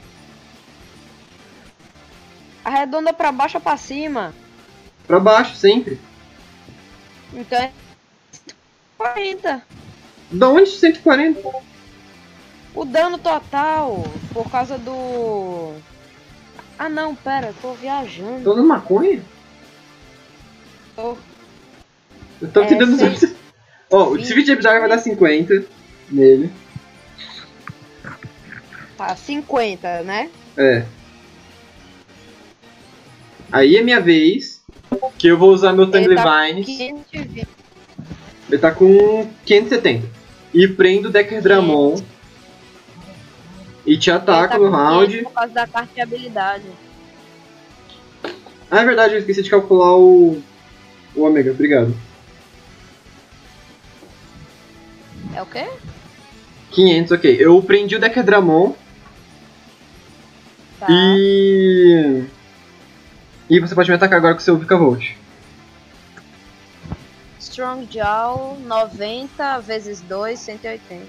Arredonda pra baixo ou pra cima? Pra baixo, sempre. Então é cento e quarenta. Da onde cento e quarenta? O dano total, por causa do... Ah não, pera, eu tô viajando. Tô dando maconha? Tô- Eu tô aqui É, dando... seis- Ó, o Fish de habilidade vai dar cinquenta nele. Tá, cinquenta, né? É. Aí é minha vez. Que eu vou usar meu Tangle Ele tá Vines. quinhentos e vinte. Ele tá com quinhentos e setenta. E prendo o Decker Dramon. E te Ele ataca tá no com round. quinhentos por causa da carta de habilidade. Ah, é verdade, eu esqueci de calcular o. O ômega, obrigado. É o quê? quinhentos, ok. Eu prendi o Decker Dramon. Tá. E. E você pode me atacar agora com o seu Vikavolt. Strong Jaw, noventa vezes dois, cento e oitenta.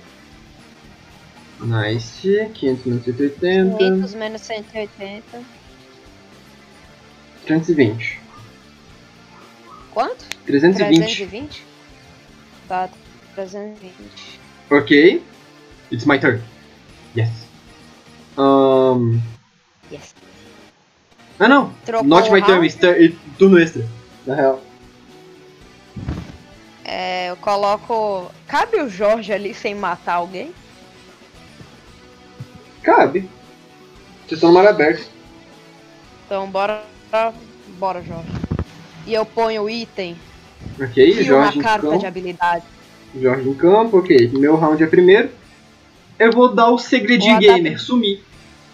Nice. quinhentos menos cento e oitenta. quinhentos menos cento e oitenta. trezentos e vinte. Quanto? trezentos e trezentos e vinte. vinte? Tá, trezentos e vinte. Ok. It's my turn. Yes. Um... Yes. Ah não! Trocou Not o my turn, round? it's tur- turno extra. Na real. É, eu coloco... Cabe o Jorge ali sem matar alguém? Cabe. Vocês estão no mar aberto. Então bora... Bora, Jorge. E eu ponho o item Ok, e Jorge em uma carta de campo. habilidade. Jorge em campo, ok. Meu round é primeiro. Eu vou dar o segredinho Vou dar- gamer, sumir.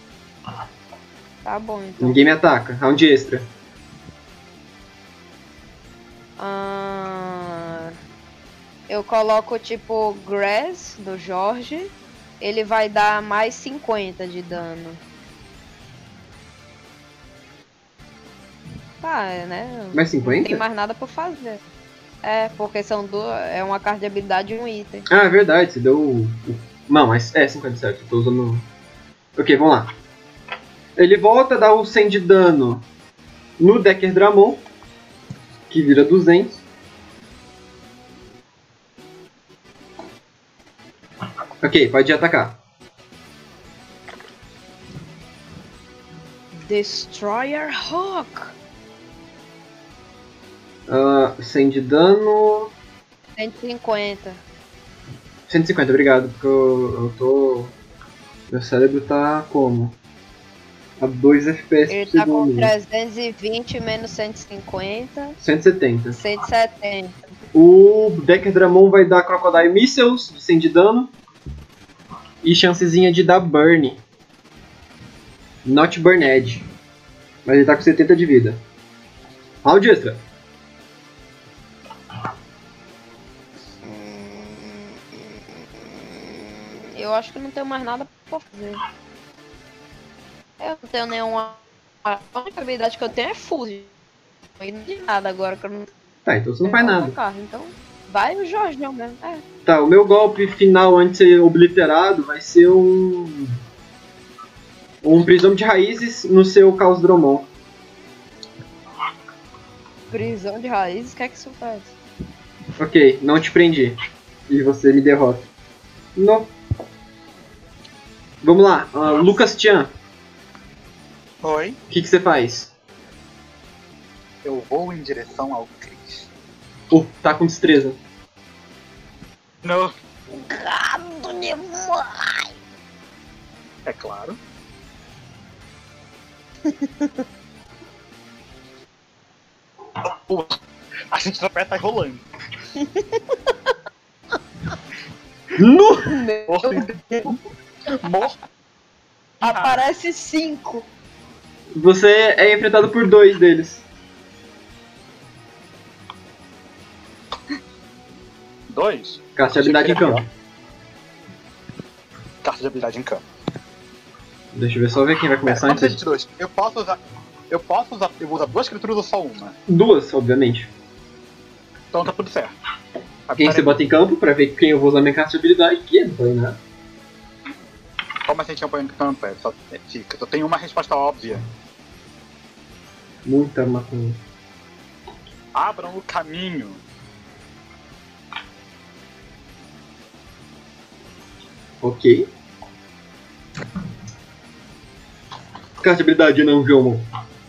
Tá bom, então. Ninguém me ataca. Round extra. Ah, eu coloco tipo Grass do Jorge. Ele vai dar mais cinquenta de dano. Tá, é, né? Mais Não tem cinquenta? mais nada pra fazer. É, porque são duas. É uma carta de habilidade e um item. Ah, é verdade, você deu o. o- Não, mas é cinquenta e sete, eu tô usando. Ok, vamos lá. Ele volta a dar o cem de dano no Decker Dramon, que vira duzentos. Ok, pode atacar. Destroyer Hawk. Ah, cem de dano. cento e cinquenta. cento e cinquenta, obrigado, porque eu, eu tô. Meu cérebro tá como? A dois F P S Ele por tá com segundo. trezentos e vinte menos cento e cinquenta. cento e setenta. cento e setenta. O Decker Dramon vai dar Crocodile Missiles de cem de dano. E chancezinha de dar Burn. Not Burned. Mas ele tá com setenta de vida. Round extra. Eu acho que não tenho mais nada pra fazer. Eu não tenho nenhuma. A única habilidade que eu tenho é Fuse. E não tem nada agora que eu não Tá, então você não faz tenho nada. outra carta. Então, vai o Jorge mesmo. É. Tá, o meu golpe final antes de ser obliterado vai ser um. Um prisão de raízes no seu Caos Dromon. Prisão de raízes, o que é que isso faz? Ok, não te prendi. E você me derrota. Não. Vamos lá, ah, Lucas Chan, Oi, o que, que você faz? eu vou em direção ao Chris. Oh, tá com destreza. Não, Gado demais! é claro. Pô, a gente só tá rolando. No! Morto em Morto. Aparece cinco. Você é enfrentado por dois deles. Dois. Carta de habilidade em campo. Carta de habilidade em campo. Deixa eu ver só ver quem vai começar Vamos antes. de dois. Eu posso usar. Eu posso usar. Eu vou usar duas criaturas ou só uma? Duas, obviamente. Então tá tudo certo. Ah, Quem pera você aí. bota em campo pra ver quem eu vou usar minha carta de habilidade? Que não falei nada. Como assim tinha apoio em campo? É, só, é, fica. Só tem uma resposta óbvia. Muita maconha. Abram o caminho. Ok. Carta de habilidade não, Jomon.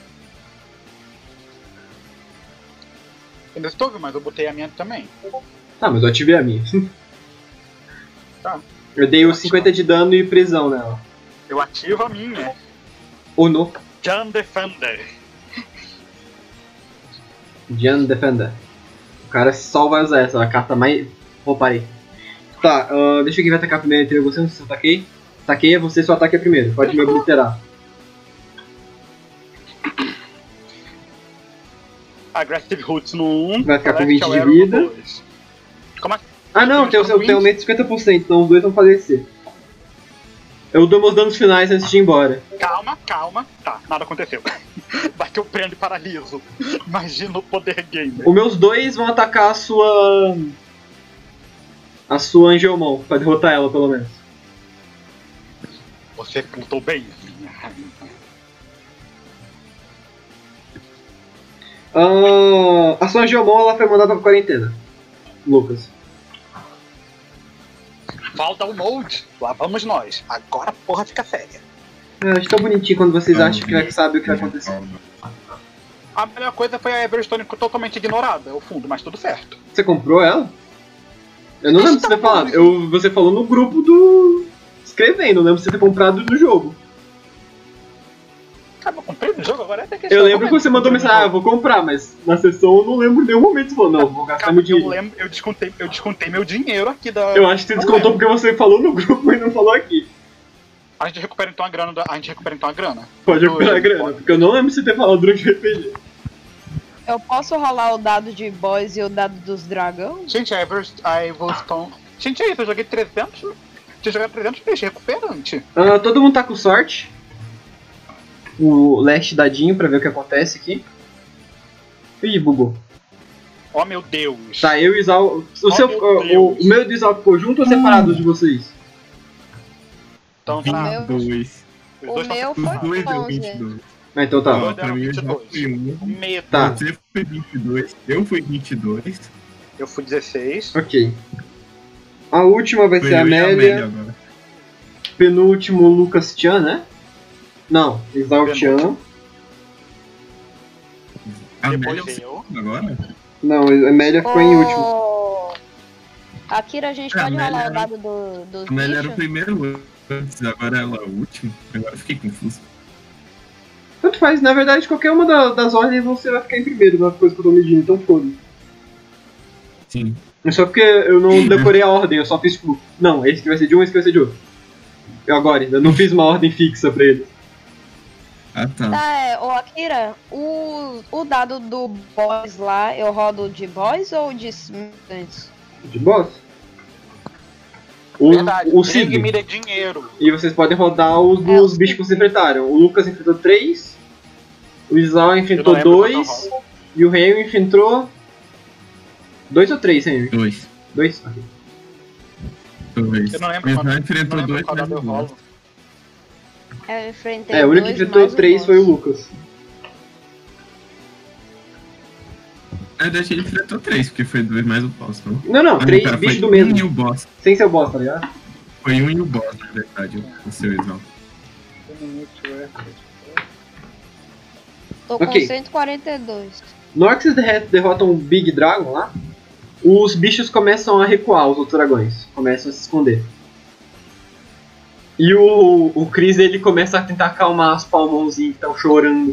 Ainda estou, mas eu botei a minha também. Tá, mas eu ativei a minha. Tá. Eu dei os cinquenta de dano e prisão nela. Eu ativo a minha. Ou no. Jan Defender. Jan Defender. O cara só vai usar essa, a carta mais. Pô, parei. Tá, uh, deixa eu quem vai atacar primeiro entre você, não sei se eu ataquei. Ataquei, você só ataca primeiro, pode me obliterar. Aggressive Roots no um. Vai ficar com Celestial vinte de Arrow no vida. dois. Como é que. Ah não, tem o seu tem aumento de cinquenta por cento, então os dois vão falecer. Eu dou meus danos finais antes de ir embora. Calma, calma. Tá, nada aconteceu. Vai que eu prendo e paraliso. Imagina o poder gamer. Os meus dois vão atacar a sua. A sua Angelmon, pra derrotar ela pelo menos. Você lutou bem, minha rainha. Uh, a sua Angelmon ela foi mandada pra quarentena. Lucas. Falta o Mold. Lá vamos nós. Agora a porra fica séria. Eu acho tão bonitinho quando vocês Não, acham que já sabe o que vai acontecer. A melhor coisa foi a Everstone totalmente ignorada, o fundo, mas tudo certo. Você comprou ela? Eu não lembro de você ter falado. Eu, você falou no grupo do. Escrevendo, eu lembro de você ter comprado no jogo. Cara, eu comprei no jogo agora é até questão. Eu lembro que você mandou mensagem, ah, eu vou comprar, mas na sessão eu não lembro em nenhum momento você falou, não, vou gastar Cara, meu eu dinheiro. lembro, eu descontei, eu descontei meu dinheiro aqui da. Eu acho que você Não descontou lembro. porque você falou no grupo e não falou aqui. A gente recupera então a grana. Da... A gente recupera então a grana. Pode recuperar a Pode. grana, porque eu não lembro de você ter falado durante o R P G. Eu posso rolar o dado de boys e o dado dos dragões? Gente, a Everst, a Everstone. Gente, é isso, eu joguei trezentos. Tinha jogado trezentos peixes, recuperante. Ah, todo mundo tá com sorte. O leste dadinho pra ver o que acontece aqui. Ih, bugou. Oh meu Deus. Tá, eu e o Isal. O, Oh, seu, meu o, Deus. o meu e o do Isal ficou junto ou separado de vocês? Então tá. meu- dois. Os O dois tão meu Os foi dois deu onze. vinte e dois. Ah, então tá. Ó, pra mim eu já fui um. Medo. Tá. Você foi vinte e dois. Eu fui vinte e dois. Eu fui dezesseis. Ok. A última vai Foi ser a eu e a Amélia. agora. Penúltimo, Lucas Chan, né? Não, Isal Chan. A Depois Amélia é o eu. segundo agora? Não, a Amélia ficou em último. Ô, Akira, a gente É, pode a rolar Amélia- o dado do, dos A Amélia era o bichos? primeiro antes, agora ela é o último. Agora eu fiquei confuso. Tanto faz, na verdade, qualquer uma da- das ordens você vai ficar em primeiro na coisa que eu tô medindo, então foda. Sim. É só porque eu não decorei a ordem, eu só fiz tipo, não, esse que vai ser de um, esse que vai ser de outro. Eu agora ainda não fiz uma ordem fixa pra ele. Ah, tá. Tá, é, ô Akira, o, o dado do boys lá, eu rodo de boys ou de mutantes? De boss? O, Verdade. o Bring Cid. me the dinheiro. E vocês podem rodar os É, dos o bichos que Cid. vocês enfrentaram. O Lucas enfrentou três, o Isal enfrentou Eu não lembro dois, quanto eu rolo. e o Henry enfrentou. Dois ou três, Henry? Dois. Dois? Ok. Dois. Eu não lembro O quanto. Ismael Não enfrentou lembro dois, qual mas dado eu não rolo. Eu enfrentei É, o único que dois enfrentou mais um três boss. foi o Lucas. Na verdade ele enfrentou três, porque foi dois mais o boss, não? Não, não, Ah, três pera, bichos foi do mesmo. um e o boss. Sem ser o boss, tá ligado? Foi um e o boss, na verdade, o seu Exal. Tô com Ok. cento e quarenta e dois. Na hora que vocês derre- derrotam o Big Dragon lá, os bichos começam a recuar, os outros dragões. Começam a se esconder. E o, o Chris ele começa a tentar acalmar os palmãozinhos que estão chorando.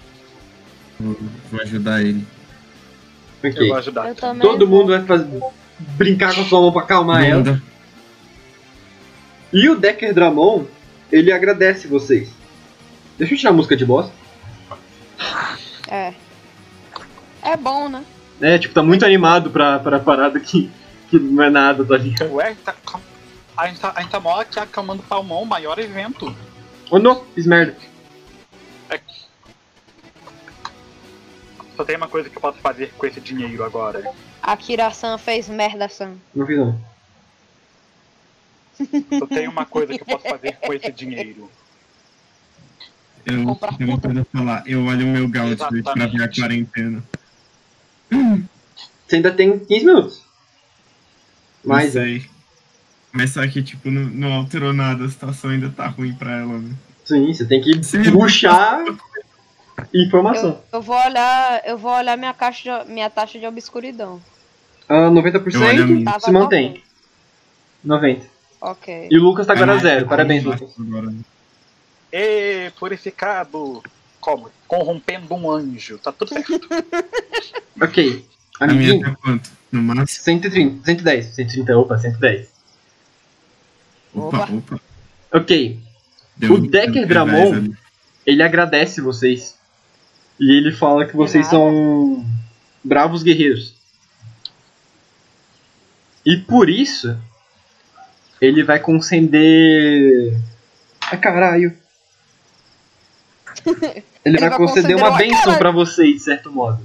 Vou, vou ajudar ele. Eu Ok. vou ajudar. Eu também Todo vou. mundo vai fazer. brincar com a sua mão pra acalmar ela. Bunda. E o Decker Dramon, ele agradece vocês. Deixa eu tirar a música de boss. É. É bom, né? É, tipo, tá muito animado pra, pra parada que, que não é nada, tá ligado? Ué, tá, a gente tá, a gente tá mó aqui acalmando o Palmão, o maior evento. Oh não, fiz merda. Só tem uma coisa que eu posso fazer com esse dinheiro agora. A Kira-san fez merda-san. Não fiz não. Só tem uma coisa que eu posso fazer com esse dinheiro. Eu Comprar tenho uma tudo. coisa a falar. Eu olho o meu Gauntlet pra ver a Exatamente. quarentena. Você ainda tem quinze minutos. Mais, Não é. sei. Mas só que, tipo, não, não alterou nada. A situação ainda tá ruim pra ela, né? Sim, você tem que Sim. puxar informação. Eu, eu vou olhar, eu vou olhar minha caixa, de- minha taxa de obscuridão. Ah, noventa por Eu olho a cento minha. Tava se mantém. noventa. noventa. Ok. E o Lucas tá agora Caraca, zero. Parabéns, eu Lucas. acho agora. Ê, purificado! Como? Corrompendo um anjo. Tá tudo certo. Ok. A minha Amiguinho, tá quanto? No máximo? cento e trinta, cento e dez. cento e trinta, opa, cento e dez. Opa, Opa. opa. Ok. Deu O Decker cento e dez Dramon, ali. ele agradece vocês. E ele fala que vocês nada. são bravos guerreiros. E por isso, ele vai conceder. Ai, caralho. Ele, vai vai conceder conceder uma uma- bênção caralho. pra vocês, de certo modo.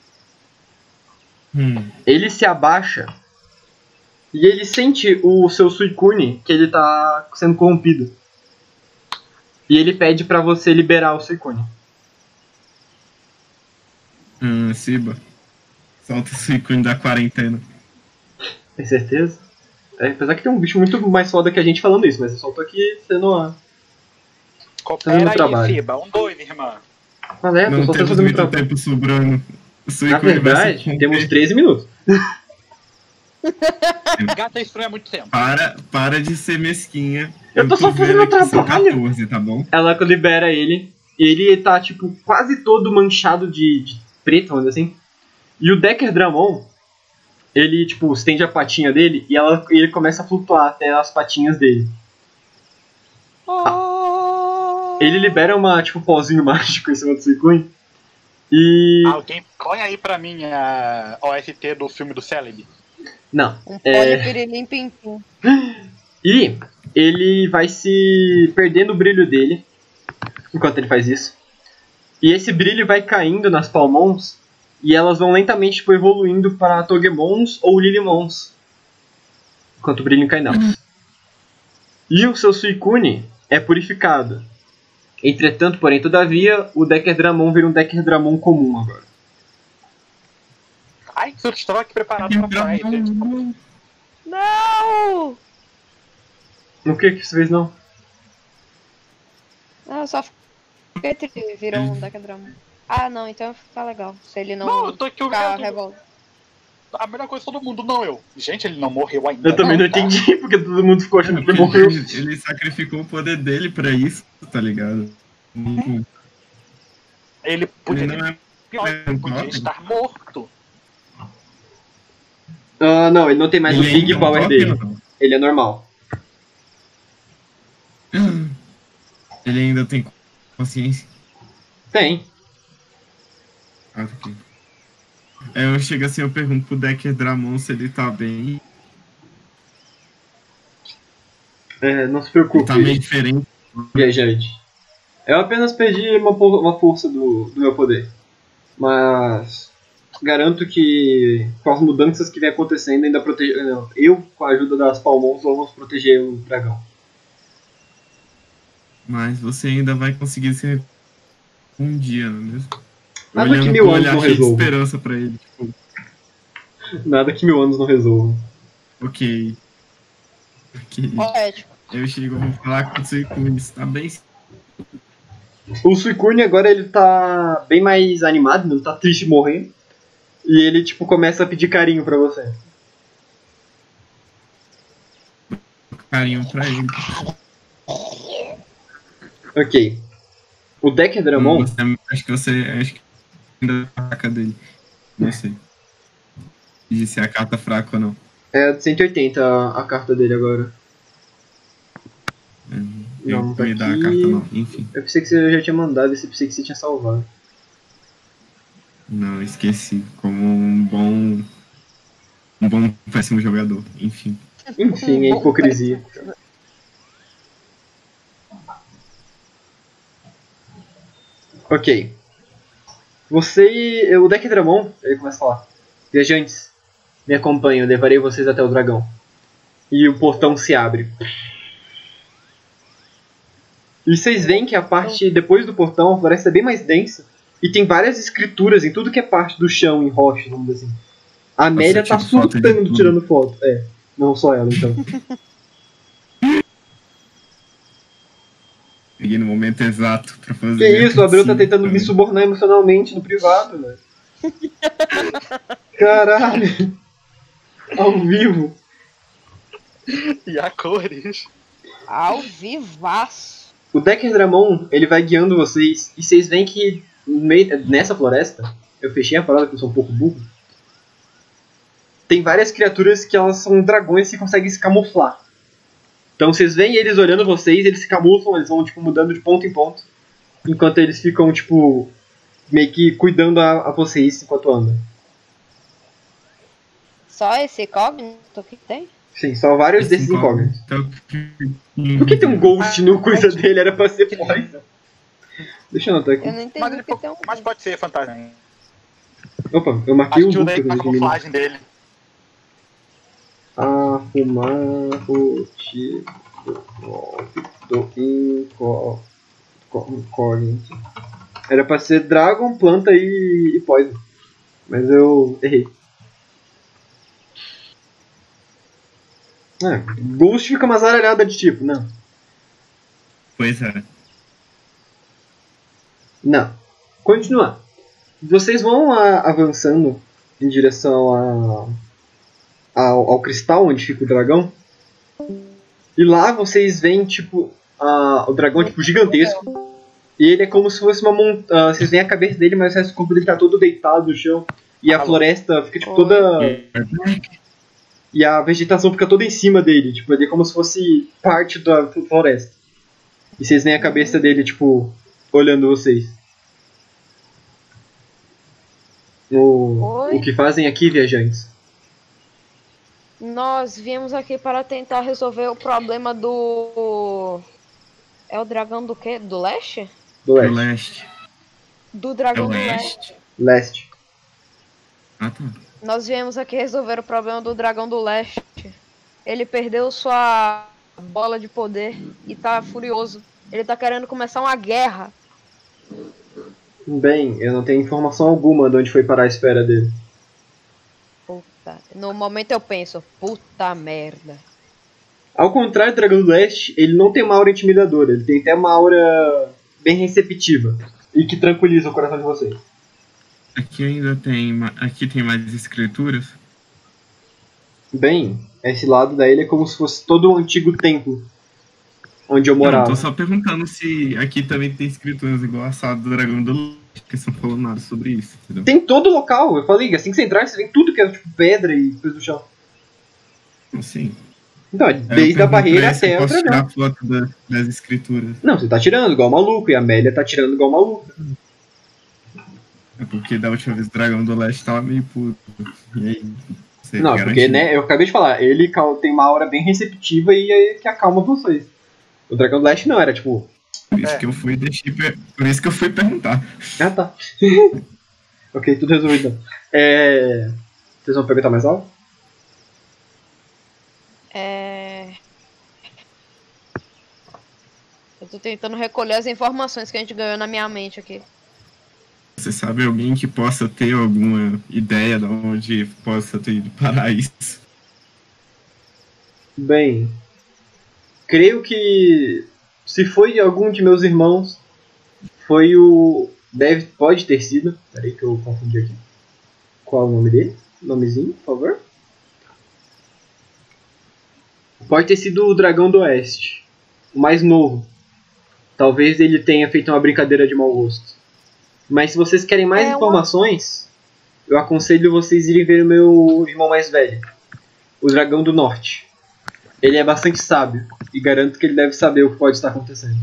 Hum. Ele se abaixa e ele sente o seu Suicune, que ele tá sendo corrompido. E ele pede pra você liberar o Suicune. Hum, Siba. Solta o Suicune da quarentena. Tem certeza? É, apesar que tem um bicho muito mais foda que a gente falando isso, mas eu só tô aqui sendo a. Coopera no aí, trabalho. Fiba. Um, dois, irmã. Mas é, tô Não só tô temos fazendo muito trabalho. tempo sobrando. O Na Suicune vai se verdade, conter. temos treze minutos. Gata, isso não é muito tempo. Para, para de ser mesquinha. Eu tô só vendo fazendo aqui, são trabalho. quatorze, tá bom? Ela libera ele. E ele tá, tipo, quase todo manchado de, de preto, vamos dizer assim. E o Decker Dramon, ele, tipo, estende a patinha dele e ela, e ele começa a flutuar até as patinhas dele. Ele libera uma, tipo, pozinho mágico em cima do Suicune. E. Alguém põe aí pra mim a O S T do filme do Celebi. Não. Um pó É. de pirilim pim pim. E ele vai se perder no brilho dele enquanto ele faz isso. E esse brilho vai caindo nas Palmons e elas vão lentamente tipo, evoluindo para Togemons ou Lilimons enquanto o brilho cai nelas. E o seu Suicune é purificado. Entretanto, porém, todavia, o Decker Dramon vira um Decker Dramon comum agora. Ai, Surstroke preparado pra Pride. Não! O que que você fez não? Não, eu só fiquei triste, virou um Decadrama. Ah, não, então tá legal. Se ele não, Não, eu tô aqui ficar olhando. revoltado. A melhor coisa de todo mundo, não eu. Gente, ele não morreu ainda. Eu também não tá? entendi porque todo mundo ficou achando que ele Ele, morreu. ele sacrificou o poder dele pra isso, tá ligado? Ele Ele podia, não é pior, ele podia estar morto. Ah, não, ele não tem mais o Ele Big ainda Power não dele. não. Ele é normal. Ele ainda tem consciência. Tem. Ah, tá aqui. Aí eu chego assim, eu pergunto pro Decker Dramon se ele tá bem. É, não se Ele preocupe, tá meio diferente. viajante. Eu apenas perdi uma, po- uma força do, do meu poder. Mas garanto que com as mudanças que vem acontecendo, ainda protege. não, Eu, com a ajuda das Palmons, vamos proteger o dragão. Mas você ainda vai conseguir ser um dia, não é mesmo? Nada Olhando que com mil um anos olhar não cheio de resolva. esperança pra ele. Tipo, Nada que mil anos não resolva. ok. Ok. Poético. Eu chego, vou falar com o Suicune, tá bem? O Suicune agora ele tá bem mais animado, não tá triste morrendo. E ele tipo começa a pedir carinho pra você. Carinho pra ele. Ok. O Decker Dramon, Você- acho que você. Acho que ainda é a fraca dele. Não sei. De se a carta fraca ou não. É de cento e oitenta a, a carta dele agora. Eu Não, tá me dá a aqui. carta não, enfim. Eu pensei que você já tinha mandado, eu pensei que você tinha salvado. Não, esqueci. Como um bom. Um bom péssimo jogador, enfim. Enfim, é hipocrisia. Ok. Você. O Deck Dramon, ele começa a falar. Viajantes, me acompanhem, eu levarei vocês até o dragão. E o portão se abre. E vocês veem que a parte depois do portão, a floresta é bem mais densa. E tem várias escrituras em tudo que é parte do chão, em rocha, vamos dizer assim. A Amélia tá tiro foto de surtando tudo. tirando foto. É, não só ela, então. Peguei no momento exato pra fazer. Que isso, o Abreu tá tentando me também. subornar emocionalmente no privado, velho. Caralho. Ao vivo. E a cores. Ao vivaço. O Decker Dramon, ele vai guiando vocês. E vocês veem que no meio, nessa floresta, eu fechei a parada porque eu sou um pouco burro. Tem várias criaturas que elas são dragões que conseguem se camuflar. Então vocês veem eles olhando vocês, eles se camuflam, eles vão tipo mudando de ponto em ponto. Enquanto eles ficam tipo meio que cuidando a, a vocês enquanto andam. Só esse incógnito que tem? Sim, são vários Esse desses incógnitos. Então, Por que tem um ghost no coisa dele? Era pra ser poison. Deixa eu anotar aqui. Eu não entendi Mas, ele, porque tem um. mas pode ser fantasma. Opa, eu marquei Acho um que o busto daí com a aqui de mim. camuflagem dele. Arrumar o tipo do incó- incógnito. Era pra ser Dragon, Planta e, e Poison. Mas eu errei. É, Ghost fica uma zaralhada de tipo, não. Pois é. Não. Continua. Vocês vão a, avançando em direção a, ao, ao cristal onde fica o dragão. E lá vocês veem, tipo, a, o dragão tipo, gigantesco. E ele é como se fosse uma montanha. Uh, vocês veem a cabeça dele, mas o resto do corpo dele tá todo deitado no chão. E a floresta fica tipo toda. E a vegetação fica toda em cima dele. Tipo, ele é como se fosse parte da floresta. E vocês veem a cabeça dele, tipo, olhando vocês. O, Oi? o que fazem aqui, viajantes? Nós viemos aqui para tentar resolver o problema do. É o dragão do quê? Do leste? Do Do leste. leste. Do É dragão o do leste. leste. Leste. Ah, tá. Nós viemos aqui resolver o problema do dragão do leste. Ele perdeu sua bola de poder e tá furioso. Ele tá querendo começar uma guerra. Bem, eu não tenho informação alguma de onde foi parar a esfera dele. Puta. No momento eu penso, puta merda. Ao contrário do Dragão do Leste, ele não tem uma aura intimidadora. Ele tem até uma aura bem receptiva. E que tranquiliza o coração de vocês. Aqui ainda tem. ma- Aqui tem mais escrituras. Bem, esse lado da ilha é como se fosse todo um antigo templo. Onde eu Não, morava. tô só perguntando se aqui também tem escrituras igual a sala do dragão do leste, porque você não falou nada sobre isso, entendeu? Tem todo o local. Eu falei, assim que você entrar, você vê tudo que é tipo pedra e coisa do chão. Assim. Então, é Aí eu desde a pergunto barreira pra ele se até eu o posso dragão. tirar foto da- das escrituras. Não, você tá tirando igual maluco. E a Amélia tá tirando igual maluco. É porque da última vez o dragão do leste tava meio puto. E aí. Você Não, garantiu. porque, né, eu acabei de falar, ele cal- tem uma aura bem receptiva e é que acalma vocês. O Dragão do Leste não, era tipo, Por isso É. que eu fui deixei per- Por isso que eu fui perguntar. ah tá. Ok, tudo resolvido então. É... Vocês vão perguntar mais algo? É. Eu tô tentando recolher as informações que a gente ganhou na minha mente aqui. Você sabe alguém que possa ter alguma ideia de onde possa ter ido parar isso? Bem, creio que se foi algum de meus irmãos, foi o... Deve, pode ter sido. Peraí que eu confundi aqui. Qual é o nome dele? Nomezinho, por favor. Pode ter sido o Dragão do Oeste. O mais novo. Talvez ele tenha feito uma brincadeira de mau gosto. Mas se vocês querem mais É uma- informações, eu aconselho vocês irem ver o meu irmão mais velho. o dragão do norte. Ele é bastante sábio e garanto que ele deve saber o que pode estar acontecendo.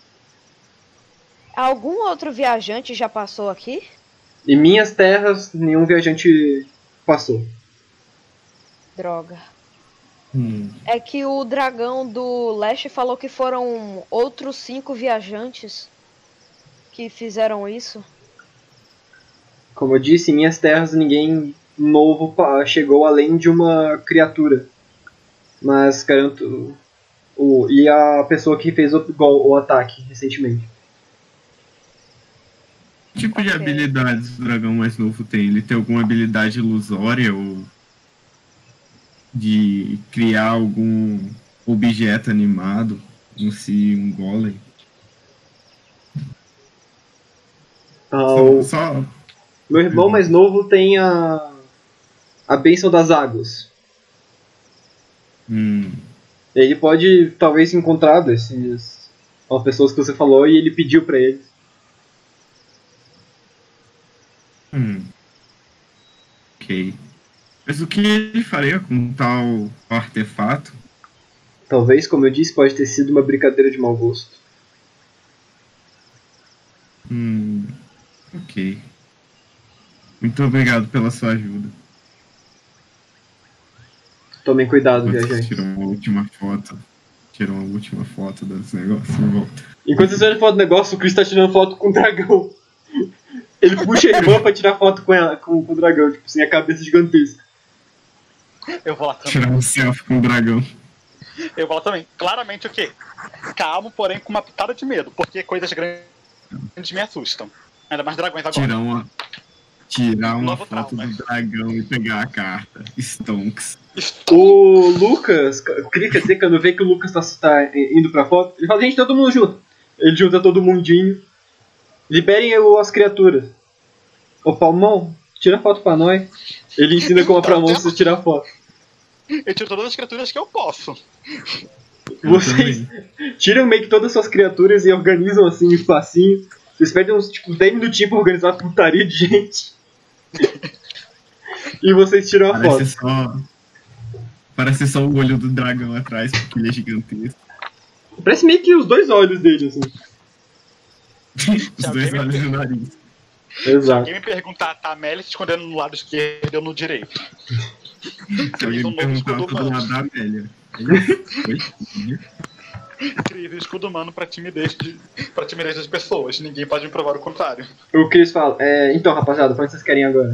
Algum outro viajante já passou aqui? Em minhas terras, nenhum viajante passou. Droga. Hum. É que o dragão do leste falou que foram outros cinco viajantes que fizeram isso. Como eu disse, em minhas terras ninguém novo pa- chegou além de uma criatura. Mas garanto... O, e a pessoa que fez o, gol, o ataque recentemente. Que tipo de Ok. habilidades o dragão mais novo tem? Ele tem alguma habilidade ilusória ou de criar algum objeto animado, como se um golem? Ah, Só, o, só meu irmão mais novo tem a, a bênção das águas. hum, Ele pode, talvez, encontrar esses, as pessoas que você falou e ele pediu pra eles. hum. Ok. Mas o que ele faria com tal artefato? Talvez, como eu disse, pode ter sido uma brincadeira de mau gosto. Hum, ok. Muito obrigado pela sua ajuda. Tomem cuidado, Enquanto viajante. tirou uma última foto. Tirou uma última foto dos negócios em volta. Enquanto vocês olham foto do negócio, o Chris tá tirando foto com o dragão. Ele puxa a irmã pra tirar foto com, ela, com, com o dragão, tipo, sem a cabeça gigantesca. Eu vou lá também. Tirar um selfie com o dragão. Eu vou lá também. Claramente o quê? Calmo, porém com uma pitada de medo, porque coisas grandes me assustam. Ainda mais dragões agora. Tirar uma, tirar uma Novo foto trauma. do dragão e pegar a carta. Stonks. O Lucas, queria dizer que quando vê que o Lucas tá, tá indo pra foto, ele fala, gente, todo mundo junto. Ele junta todo mundinho. Liberem o- as criaturas. Ô Palmão, tira foto pra nós. Ele ensina como pra mão você tirar foto. Eu tiro todas as criaturas que eu posso. Eu Vocês também. tiram meio que todas as suas criaturas e organizam assim um espacinho. Vocês perdem uns tipo, dez minutinhos pra organizar uma putaria de gente. E vocês tiram a Parece foto. só. Parece só o olho do dragão atrás, porque ele é gigantesco. Parece meio que os dois olhos dele, assim. Os Se dois alguém me olhos do per- nariz. Exato. Quem me perguntar, tá a Amélia se escondendo no lado esquerdo e eu no direito. Se alguém um me novo perguntar, escudo eu tô do humano. lado da Amélia. Oi? Incrível escudo humano pra timidez, de, pra timidez das pessoas. Ninguém pode me provar o contrário. O Chris fala, é, então rapaziada, pra onde vocês querem ir agora?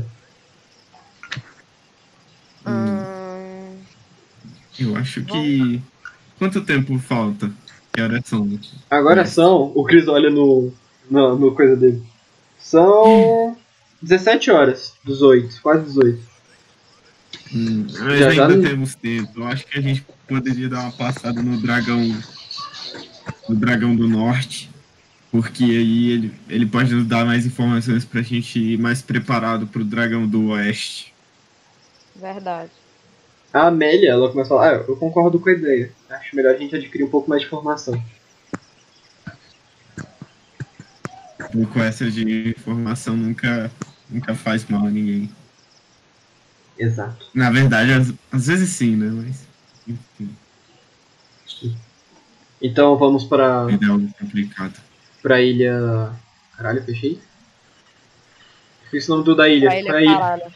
Hum, Eu acho que. Quanto tempo falta? Que horas são? Agora É. são, o Chris olha no, no, no coisa dele. São dezessete horas, dezoito, quase dezoito. Hum, mas Já, já ainda não- temos tempo. Eu acho que a gente poderia dar uma passada no dragão. No dragão do norte. Porque aí ele, ele pode nos dar mais informações pra gente ir mais preparado pro dragão do oeste. verdade. A Amélia, ela começa a falar, ah, eu concordo com a ideia. Acho melhor a gente adquirir um pouco mais de informação. E com essa de informação nunca, nunca faz mal a ninguém. Exato. Na verdade, às, às vezes sim, né? Mas. Enfim, Então vamos pra, é algo complicado. pra ilha... Caralho, eu fechei? Esqueci o nome do, da ilha. Pra ilha Pra ilha. caralho.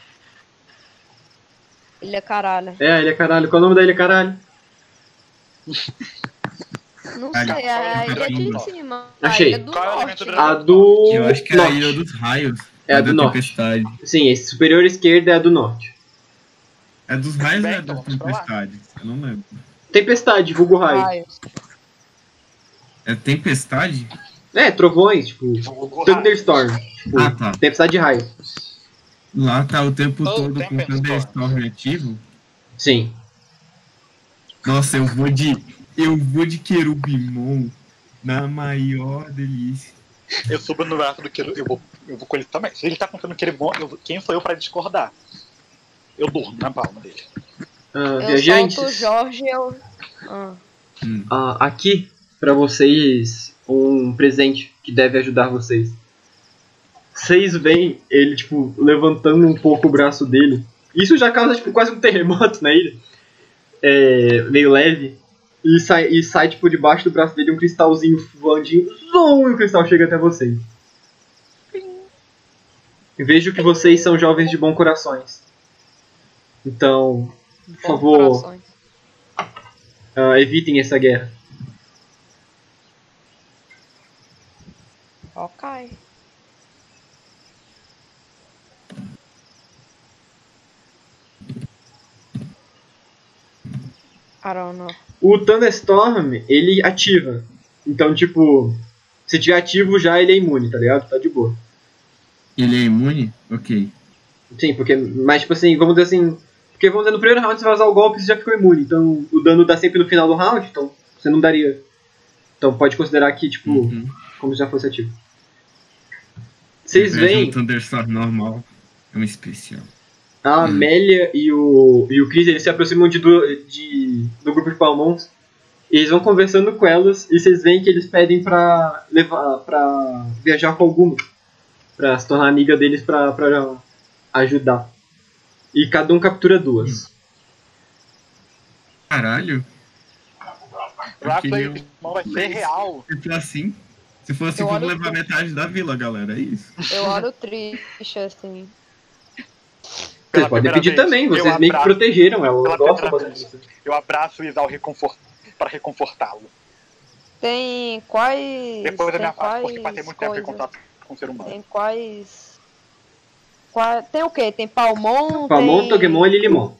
Ilha caralho. É, a ilha caralho. Qual é o nome da ilha caralho? Não Olha, sei, é a ilha caralho. de cima. Achei. A ilha do Qual é o norte. elemento A do Eu acho que é a norte. Ilha dos Raios. É a da do norte. Tempestade. Sim, esse superior esquerda é a do norte. É dos Raios ou é Bem, então, da vamos pra lá. Tempestade? Eu não lembro. Tempestade, vulgo raio. Raios. É Tempestade? É, trovões, tipo, Vulgo raio. Thunderstorm. Tipo, Ah, tá. tempestade de raio. Lá tá o tempo Todo todo tempo com é Thunderstorm ativo. Sim. Nossa, eu vou de. Eu vou de Querubimon na maior delícia. Eu subo no braço do Querubim, eu vou, eu vou com ele também. Se ele tá contando que ele é bom, eu, quem sou eu pra discordar? Eu durmo na palma dele. Ah, Eu solto o viajantes, Jorge e eu... Ah. Hum. ah, aqui pra vocês um presente que deve ajudar vocês. Vocês veem ele, tipo, levantando um pouco o braço dele. Isso já causa, tipo, quase um terremoto na ilha. é, meio leve e sai, e sai tipo debaixo do braço dele um cristalzinho voandinho. Zoom, e o cristal chega até vocês. Vejo que vocês são jovens de bom corações. Então, por favor, uh, evitem essa guerra. Ok. I don't know. O Thunderstorm, ele ativa. Então, tipo, se tiver ativo já ele é imune, tá ligado? Tá de boa. Ele é imune? Ok. Sim, porque, mas tipo assim, vamos dizer assim, porque vamos dizer, no primeiro round você vai usar o golpe e você já ficou imune, então o dano dá sempre no final do round, então você não daria. Então pode considerar que, tipo, uhum. como se já fosse ativo. Vocês veem... O Thunderstorm normal é um especial. A Amélia e o, e o Chris, eles se aproximam de, do, de, do grupo de Palmons, e eles vão conversando com elas, e vocês veem que eles pedem pra, levar, pra viajar com alguma, pra se tornar amiga deles pra, pra ajudar. E cada um captura duas. Caralho. Rapley Eu... vai ser real. Se for assim, se for assim, vamos levar metade da vila, galera, é isso. Eu olho triste, assim. Vocês podem pedir vez, também, vocês meio que protegeram ela. Ela gosta bastante. Eu abraço o Isal reconfort... para reconfortá-lo. Tem quais... Depois da minha fase, porque passei muito tempo em contato com o ser humano. Tem quais... Qual... Tem o quê? Tem Palmon? Palmon, tem... Togemon e Lilimon.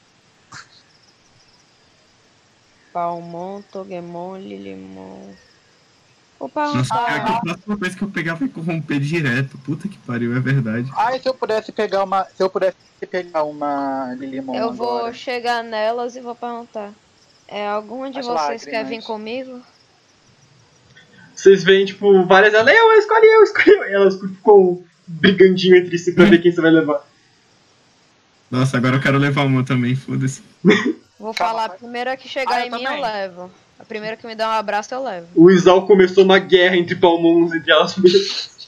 Palmon, Togemon, Lilimon... Opa, Nossa, ah, é que a próxima vez que eu pegar vai corromper direto. Puta que pariu, é verdade. Ah, e se eu pudesse pegar uma... Se eu pudesse pegar uma Lilimon Eu vou agora? chegar nelas e vou perguntar. É, alguma de As vocês lágrimas. quer vir comigo? Vocês veem, tipo, várias elas, eu escolhi, eu escolhi. E elas ficam brigandinho entre si pra ver quem você vai levar. Nossa, agora eu quero levar uma também, foda-se. Vou falar, a primeira que chegar ah, em mim também. eu levo. A primeira que me dá um abraço eu levo. O Isal começou uma guerra entre Palmons entre elas mesmas.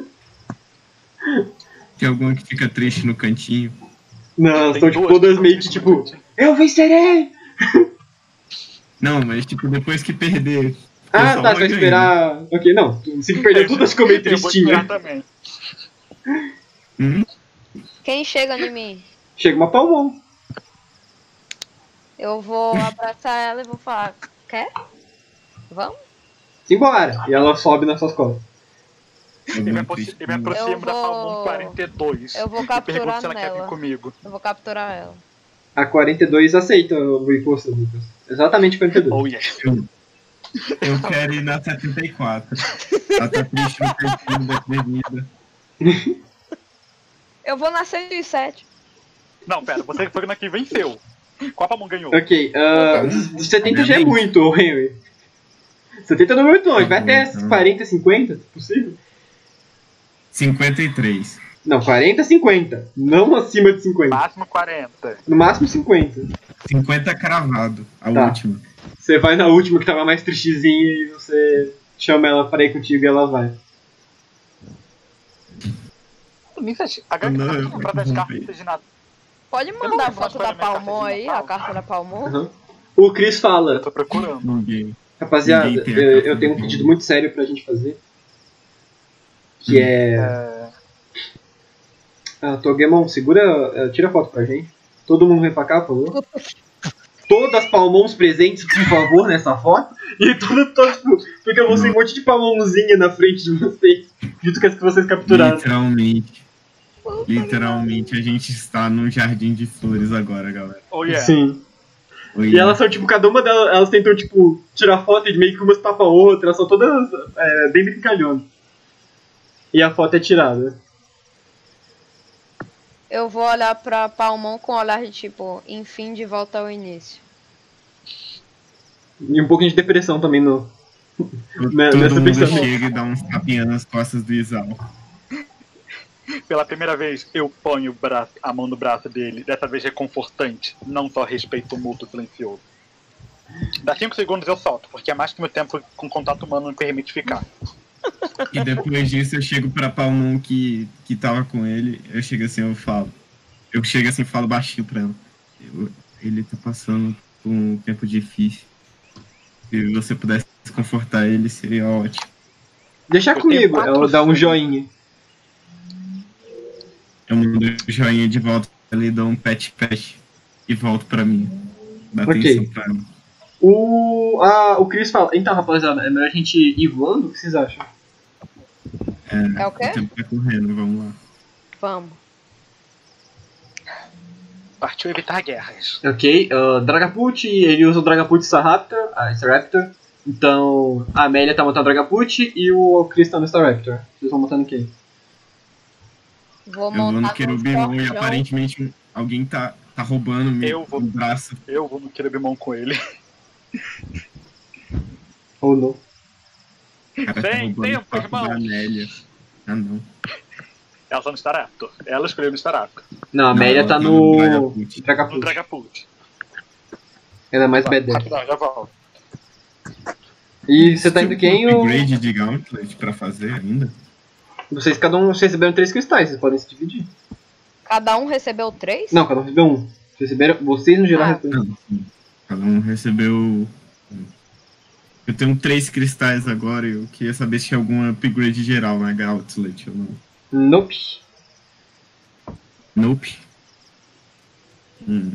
Tem alguma que fica triste no cantinho? Não, elas estão tipo, todas meio que tipo, eu vencerei! Não, mas tipo, depois que perder... Ah, tá, você vai esperar... Ok, não, se perder tudo, ficou meio tristinho. também. Hum? Quem chega em mim? Chega uma Palmon. Eu vou abraçar ela e vou falar... Quer? Vamos? Simbora! E ela sobe nas suas costas. Eu me aproximo, eu me aproximo eu vou... da Palmon quarenta e dois. Eu vou capturar se ela nela. Quer vir comigo. Eu vou capturar ela. A quarenta e dois aceita o encosto, Lucas. Exatamente quarenta e dois. Oh, yes. eu, eu quero ir na setenta e quatro. Ela tá triste no perfil da bebida. Eu vou na cento e sete. Não, pera, você foi na que venceu. Qual Palmon ganhou? Ok, uh, setenta já é muito, Henry. setenta não é muito longe, vai até quarenta, cinquenta, possível? cinquenta e três. Não, quarenta, cinquenta. Não acima de cinquenta. Máximo quarenta. No máximo cinquenta. cinquenta cravado, a tá. última. Você vai na última que tava mais tristezinha e você chama ela para ir contigo e ela vai. A gangue tá comprando as cartas de nada. Pode mandar a foto da Palmon aí, a carta da Palmon. Uhum. O Chris fala. Eu tô procurando. Ninguém. Rapaziada, Ninguém eu, eu tenho um pedido muito sério pra gente fazer. Que hum. é... é... Ah, Togemon, segura... Tira a foto pra gente. Todo mundo vem pra cá, por favor. Todas as Palmons presentes, por favor, nessa foto. E tudo, todo, tipo, fica você um monte de Palmonzinha na frente de vocês. Junto com as que vocês capturaram. Literalmente. Literalmente, a gente está num jardim de flores agora, galera. Oh, yeah. Sim. Oh, e yeah. elas são, tipo, cada uma delas, elas tentam, tipo, tirar foto e meio que umas tapa a outra. Elas são todas é, bem brincalhonas. E a foto é tirada. Eu vou olhar pra Palmon com um olhar de, tipo, enfim, de volta ao início. E um pouquinho de depressão também no... né, Todo mundo pensamento. Chega e dá uns tapinhas nas costas do Isal. Pela primeira vez, eu ponho o braço, a mão no braço dele, dessa vez reconfortante, não só respeito mútuo silencioso. Dá cinco segundos eu solto, porque é mais que meu tempo com contato humano me permite ficar. E depois disso eu chego pra Palmon que, que tava com ele, eu chego assim, eu falo. Eu chego assim e falo baixinho pra ela. Eu, ele tá passando por um tempo difícil. Se você pudesse confortar ele, seria ótimo. Deixa Eu comigo, tenho quatro ela dá um filhos. joinha. Eu mando o joinha de volta, ele dá um pet pet e volto pra mim. Dá Ok. atenção pra mim. O, a, o Chris fala, então rapaziada, é melhor a gente ir voando? O que vocês acham? É, É o quê? O tempo tá correndo, vamos lá. Vamos. Partiu evitar guerras. Ok, uh, Dragapult, ele usa o Dragapult Staraptor, a Staraptor. Então, a Amélia tá montando o Dragapult e o Chris tá no Staraptor. Vocês vão montando quem? Vou Eu vou no montar Querubimon e forjão. aparentemente alguém tá, tá roubando meu Eu vou. braço. Eu vou no Querubimon com ele. Ou não? O cara tá Sem roubando tempo, o papo irmão. da Amélia. Ah, não. Ela tá no Staraptor. Ela escolheu no Staraptor. Não, a Não, Amélia ela tá tá no no Dragapult. No Dragapult. Dragapult. Ela é mais Vai, B D. rapidão, já volto. E você tá indo quem? Tem um Ou... upgrade de Gauntlet pra fazer ainda? Vocês, cada um, vocês receberam três cristais, vocês podem se dividir. Cada um recebeu três? Não, cada um recebeu um. Vocês receberam, vocês no geral Ah. receberam. Não, sim. Cada um recebeu. Eu tenho três cristais agora e eu queria saber se tinha algum upgrade geral na Gauntlet ou não. Nope. Nope. Hum.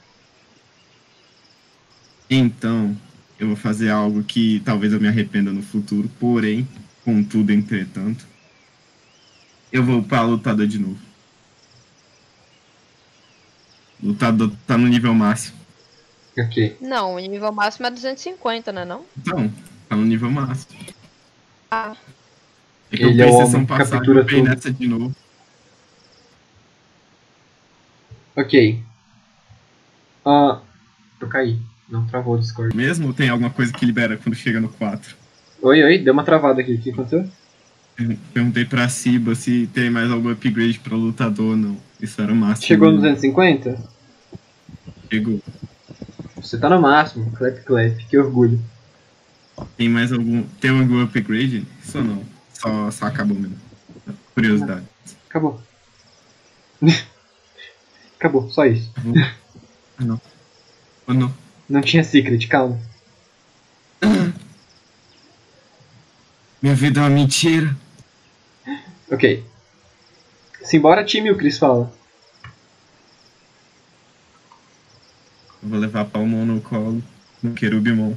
Então, eu vou fazer algo que talvez eu me arrependa no futuro, porém, contudo, entretanto, eu vou para lutador de novo. Lutador tá no nível máximo. Ok. Não, o nível máximo é duzentos e cinquenta, né não? Então, tá no nível máximo. Ah, É que eu Ele é o pensei homem sessão que passada, captura eu peguei tudo. nessa de novo. Ok. Ah, eu caí. Não travou o Discord. Mesmo ou tem alguma coisa que libera quando chega no quatro? Oi, oi, deu uma travada aqui. O que aconteceu? Eu perguntei pra Ciba se tem mais algum upgrade pra lutador ou não. Isso era o máximo. Chegou no mesmo. duzentos e cinquenta? Chegou. Você tá no máximo. Clap, clap. Que orgulho. Tem mais algum. Tem algum upgrade? Só não. Só, só acabou mesmo. Curiosidade. Acabou. Acabou, só isso. Ah, não. Oh, não. Não tinha secret, calma. Minha vida é uma mentira. Ok. Simbora, time, o Chris fala. Eu vou levar Palmon no colo. No Querubimon.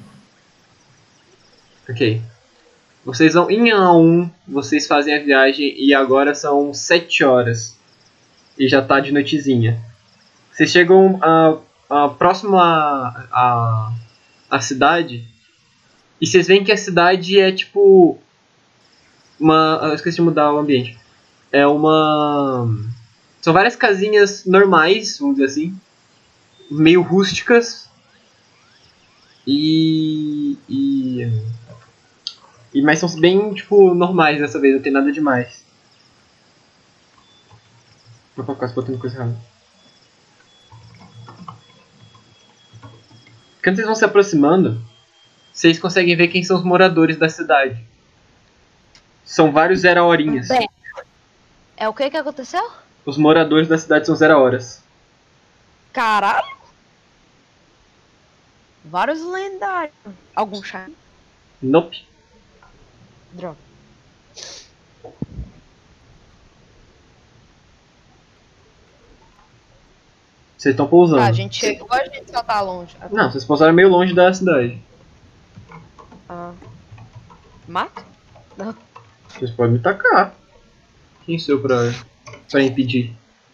Ok. Vocês vão em A um, vocês fazem a viagem e agora são sete horas. E já tá de noitezinha. Vocês chegam a, a, próximo à a, a, a cidade. E vocês veem que a cidade é tipo. Uma. Eu esqueci de mudar o ambiente. É uma. São várias casinhas normais, vamos dizer assim. Meio rústicas. E. E. E mas são bem, tipo, normais dessa vez, não tem nada demais. Opa, quase botando coisa errada. Quando vocês vão se aproximando, vocês conseguem ver quem são os moradores da cidade. São vários zero horinhas. Bem, é o que que aconteceu? Os moradores da cidade são zero horas. Caralho! Vários lendários. Algum charme? Nope. Droga. Vocês estão pousando. Ah, a gente chegou ou a gente só tá longe? Ah, tá. Não, vocês pousaram meio longe da cidade. Ah. Mato? Não. Vocês podem me tacar. Quem sou eu pra, pra impedir?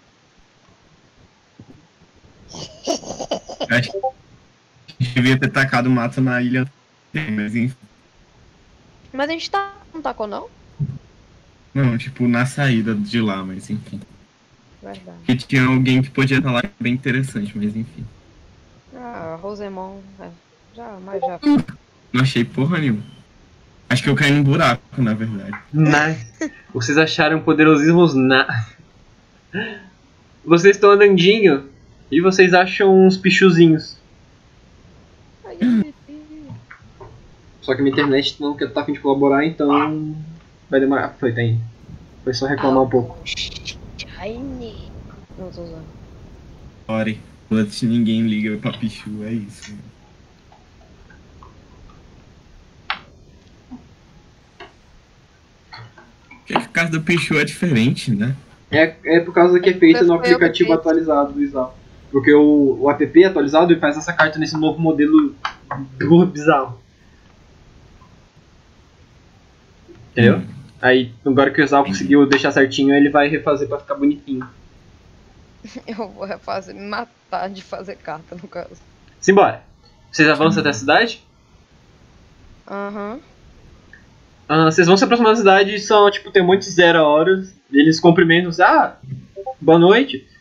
Acho que a gente devia ter tacado o mato na ilha. Mas enfim. Mas a gente tá. Não tacou não? Não, tipo, na saída de lá, mas enfim. Verdade. Porque tinha alguém que podia estar lá bem interessante, mas enfim. Ah, Rosemon. É. Já, mas já. Não achei porra nenhuma. Acho que eu caí num buraco, na verdade. Nice. Vocês acharam poderosíssimos na. Vocês estão andandinho e vocês acham uns pichuzinhos. Ai, ai, ai. Só que minha internet não tá a fim de colaborar, então vai demorar. Foi, tem. Foi só reclamar um pouco. Shiny. Não tô usando. Sorry. Antes ninguém liga pra Pichu, é isso. Por que a casa do Pichu é diferente, né? É, é por causa que é feito Foi no eu que aplicativo fiz. atualizado do Isal. Porque o, o app atualizado ele faz essa carta nesse novo modelo bizarro. Entendeu? Hum. Aí, agora que o Isal conseguiu deixar certinho, ele vai refazer pra ficar bonitinho. Eu vou refazer, me matar de fazer carta, no caso. Simbora. Vocês avançam até a cidade? Aham. Ah, vocês vão se aproximar da cidade e são, tipo, tem um monte de zero horas. Eles cumprimentam, ah, boa noite.